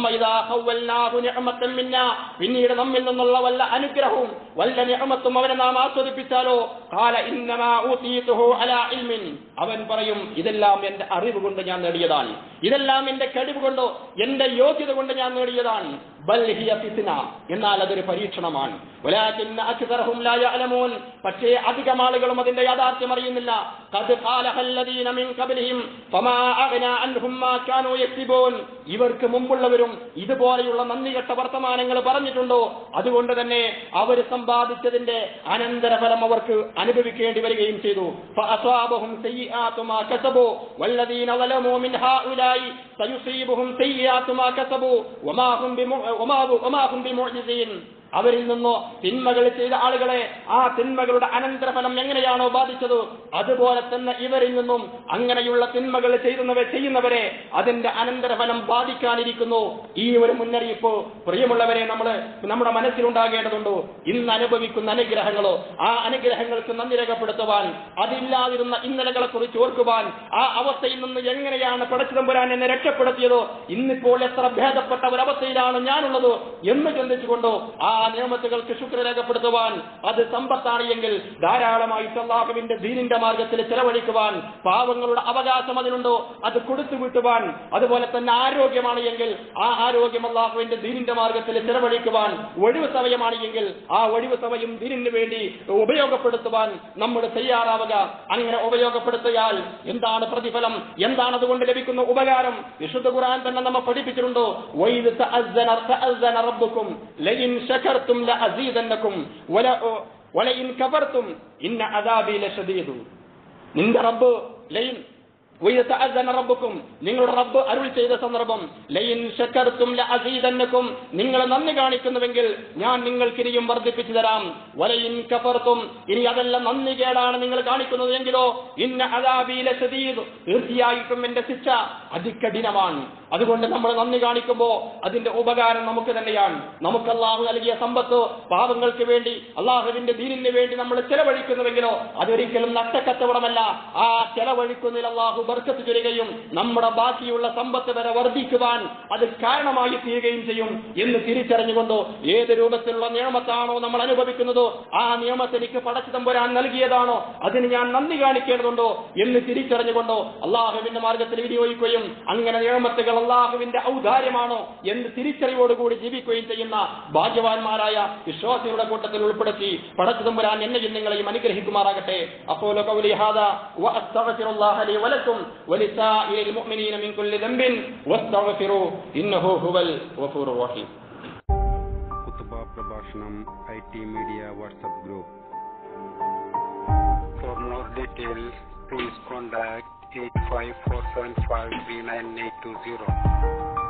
പിന്നീട് നമ്മിൽ നിന്നുള്ള വല്ല അനുഗ്രഹവും വല്ല നിഅമത്തും അവനെ നാം ആസ്വദിപ്പിച്ചാലോ ഖാല ഇന്നമാ ഊതീതുഹു അലാ ഇൽമിൻ, അവൻ പറയും ഇതെല്ലാം എന്റെ അറിവ് കൊണ്ട് ഞാൻ നേടിയതാണ്, ഇതെല്ലാം എന്റെ കഴിവ് കൊണ്ടോ എന്റെ യോഗ്യത കൊണ്ട് ഞാൻ നേടിയതാണ്. ബൽ ഹിയ ഫിത്ന, എന്നാൽ അതൊരു പരീക്ഷണമാണ്. വലാകിന്ന അക്സറഹും ലാ യഅലമൂൻ, പക്ഷേ അധികം ആളുകളും അതിന്റെ യാഥാർത്ഥ്യം അറിയുന്നില്ല. ഖദ് ഖാലഹല്ലദീന മിൻ ഖബ്ലിഹിം ഫമാ അഗ്നാ അൻഹും മാ കാനൂ യക്തിബൂൻ, ഇവർക്ക് മുമ്പുള്ളവരും ഇതുപോലെയുള്ള നന്ദികെട്ട വർത്തമാനങ്ങൾ പറഞ്ഞിട്ടുണ്ടോ, അതുകൊണ്ട് തന്നെ അവർ സമ്പാദിച്ചതിന്റെ അനന്തരഫലം അവർക്ക് അനുഭവിക്കേണ്ടി വരികയും ചെയ്തു. ഫഅസ്വാബഹും സയ്യിആതു മാ കസബു വല്ലദീന ളലമൂ മിൻ ഹാഉലായി സയുസീബുഹും സയ്യിആതു മാ കസബു വമാ ഹും വമാ ഹും ബിമുഅ്ജിസീൻ, അവരിൽ നിന്നോ തിന്മകൾ ചെയ്ത ആളുകളെ ആ തിന്മകളുടെ അനന്തരഫലം എങ്ങനെയാണോ ബാധിച്ചത് അതുപോലെ തന്നെ ഇവരിൽ നിന്നും അങ്ങനെയുള്ള തിന്മകൾ ചെയ്യുന്നവരെ ചെയ്യുന്നവരെ അതിന്റെ അനന്തരഫലം ബാധിക്കാനിരിക്കുന്നു. ഈ ഒരു മുന്നറിയിപ്പ് പ്രിയമുള്ളവരെ നമ്മൾ നമ്മുടെ മനസ്സിലുണ്ടാകേണ്ടതുണ്ടോ? ഇന്ന് അനുഭവിക്കുന്ന അനുഗ്രഹങ്ങളോ ആ അനുഗ്രഹങ്ങൾക്ക് നന്ദി രേഖപ്പെടുത്തുവാൻ, അതില്ലാതിരുന്ന ഇന്നലകളെ കുറിച്ച് ഓർക്കുവാൻ, ആ അവസ്ഥയിൽ നിന്ന് എങ്ങനെയാണ് പടച്ചുതമ്പുരാൻ എന്നെ രക്ഷപ്പെടുത്തിയതോ, ഇന്നിപ്പോൾ എത്ര ഭേദപ്പെട്ട ഒരവസ്ഥയിലാണ് ഞാനുള്ളത് എന്ന് ചിന്തിച്ചുകൊണ്ടോ ആ ആ നിയമത്തുകൾക്ക് ശുക്ർ രേഖപ്പെടുത്തുവാൻ, അത് സമ്പത്താണ് എങ്കിൽ ധാരാളമായി അല്ലാഹുവിന്റെ ദീനിന്റെ മാർഗത്തിൽ ചെലവഴിക്കുവാൻ, പാവങ്ങളുടെ അവകാശം അതിനുണ്ടോ അത് കൊടുത്തു വിട്ടുവാൻ, അതുപോലെ തന്നെ ആരോഗ്യമാണ് എങ്കിൽ ആ ആരോഗ്യം അല്ലാഹുവിന്റെ ദീനിന്റെ മാർഗത്തിൽ ചെലവഴിക്കുവാൻ, ഒഴിവ് സമയമാണ് എങ്കിൽ ആ ഒഴിവ് സമയം ദീനിന് വേണ്ടി ഉപയോഗപ്പെടുത്തുവാൻ നമ്മൾ തയ്യാറാവുക. അങ്ങനെ ഉപയോഗപ്പെടുത്തിയാൽ എന്താണ് പ്രതിഫലം, എന്താണ് അതുകൊണ്ട് ലഭിക്കുന്ന ഉപകാരം? വിശുദ്ധ ഖുർആൻ തന്നെ നമ്മെ പഠിപ്പിച്ചിട്ടുണ്ടോ? വൈദ തഅസ്സന തഅസ്സന റബ്ബുക്കും ലഇൻ ശകർതും ലഅസീദന്നകും വലഇൻ കഫർതും ഇന്ന അദാബി ലശദീദ്. നിന്റെ റബ്ബ് ലൈൻ റബ്ബുക്കും, നിങ്ങളുടെ റബ്ബ് അരുൾ ചെയ്ത സന്ദർഭം, ലൈൻ ശകർതും ലഅസീദന്നകും, നിങ്ങൾ നന്ദി കാണിക്കുന്നുവെങ്കിൽ ഞാൻ നിങ്ങൾക്ക് ഇനിയും വർദ്ധിപ്പിച്ചു തരാം. വലയിൻ കഫർതും, ഇനി അതെല്ലാം നന്ദി കേടാണ് നിങ്ങൾ കാണിക്കുന്നത് എങ്കിലോ ഇന്ന അദാബി ലശദീദ്, തീർച്ചയായിട്ടും എന്റെ ശിക്ഷ അതികഠിനമാണ്. അതുകൊണ്ട് നമ്മൾ നന്ദി കാണിക്കുമ്പോൾ അതിന്റെ ഉപകാരം നമുക്ക് തന്നെയാണ്. നമുക്ക് അല്ലാഹു നൽകിയ സമ്പത്ത് പാവങ്ങൾക്ക് വേണ്ടി അല്ലാഹുവിന്റെ ദീനിന് വേണ്ടി നമ്മൾ ചെലവഴിക്കുന്നുവെങ്കിലോ അതൊരിക്കലും നഷ്ടക്കച്ചവടമല്ല. ആ ചെലവഴിക്കുന്നതിൽ അല്ലാഹു ബർക്കത്ത് ചൊരിയുകയും നമ്മുടെ ബാക്കിയുള്ള സമ്പത്ത് വരെ വർദ്ധിക്കുവാൻ അത് കാരണമായി തീരുകയും ചെയ്യും എന്ന് തിരിച്ചറിഞ്ഞുകൊണ്ടോ ഏത് രൂപത്തിലുള്ള നിയമത്താണോ നമ്മൾ അനുഭവിക്കുന്നതോ ആ നിയമത്തെ എനിക്ക് പടച്ചു തമ്പുരാൻ നൽകിയതാണോ അതിന് ഞാൻ നന്ദി കാണിക്കേണ്ടതുണ്ടോ എന്ന് തിരിച്ചറിഞ്ഞുകൊണ്ടോ അല്ലാഹുവിന്റെ മാർഗത്തിൽ വിനിയോഗിക്കുകയും അങ്ങനെ നിയമത്തുകൾ അല്ലാഹുവിന്റെ ഔദാര്യമാണോ എന്ന് തിരിച്ചറിവോടുകൂടി ജീവിക്കുകയും ചെയ്യുന്ന ഭാഗ്യവാന്മാരായ വിശ്വാസികളുടെ കൂട്ടത്തിൽ ഉൾപ്പെടുത്തി പടച്ചു തമ്പുരാൻ എന്നെയും നിങ്ങളെയും അനുഗ്രഹിക്കുമാറാകട്ടെ. അഖൂലു ഖൗലി ഹാദാ വഅസ്തഗ്ഫിറുല്ലാഹ ലി വലക്കും വലിസാഇരിൽ മുഅ്മിനീന മിൻ കുല്ലി ദംബിൻ വസ്തഗ്ഫിറൂ ഇന്നഹു ഹുവൽ ഗഫൂറുർ റഹീം. കുതുബ പ്രഭാഷണം I T media WhatsApp group. For more details, please contact eight five four seven five three nine eight two zero.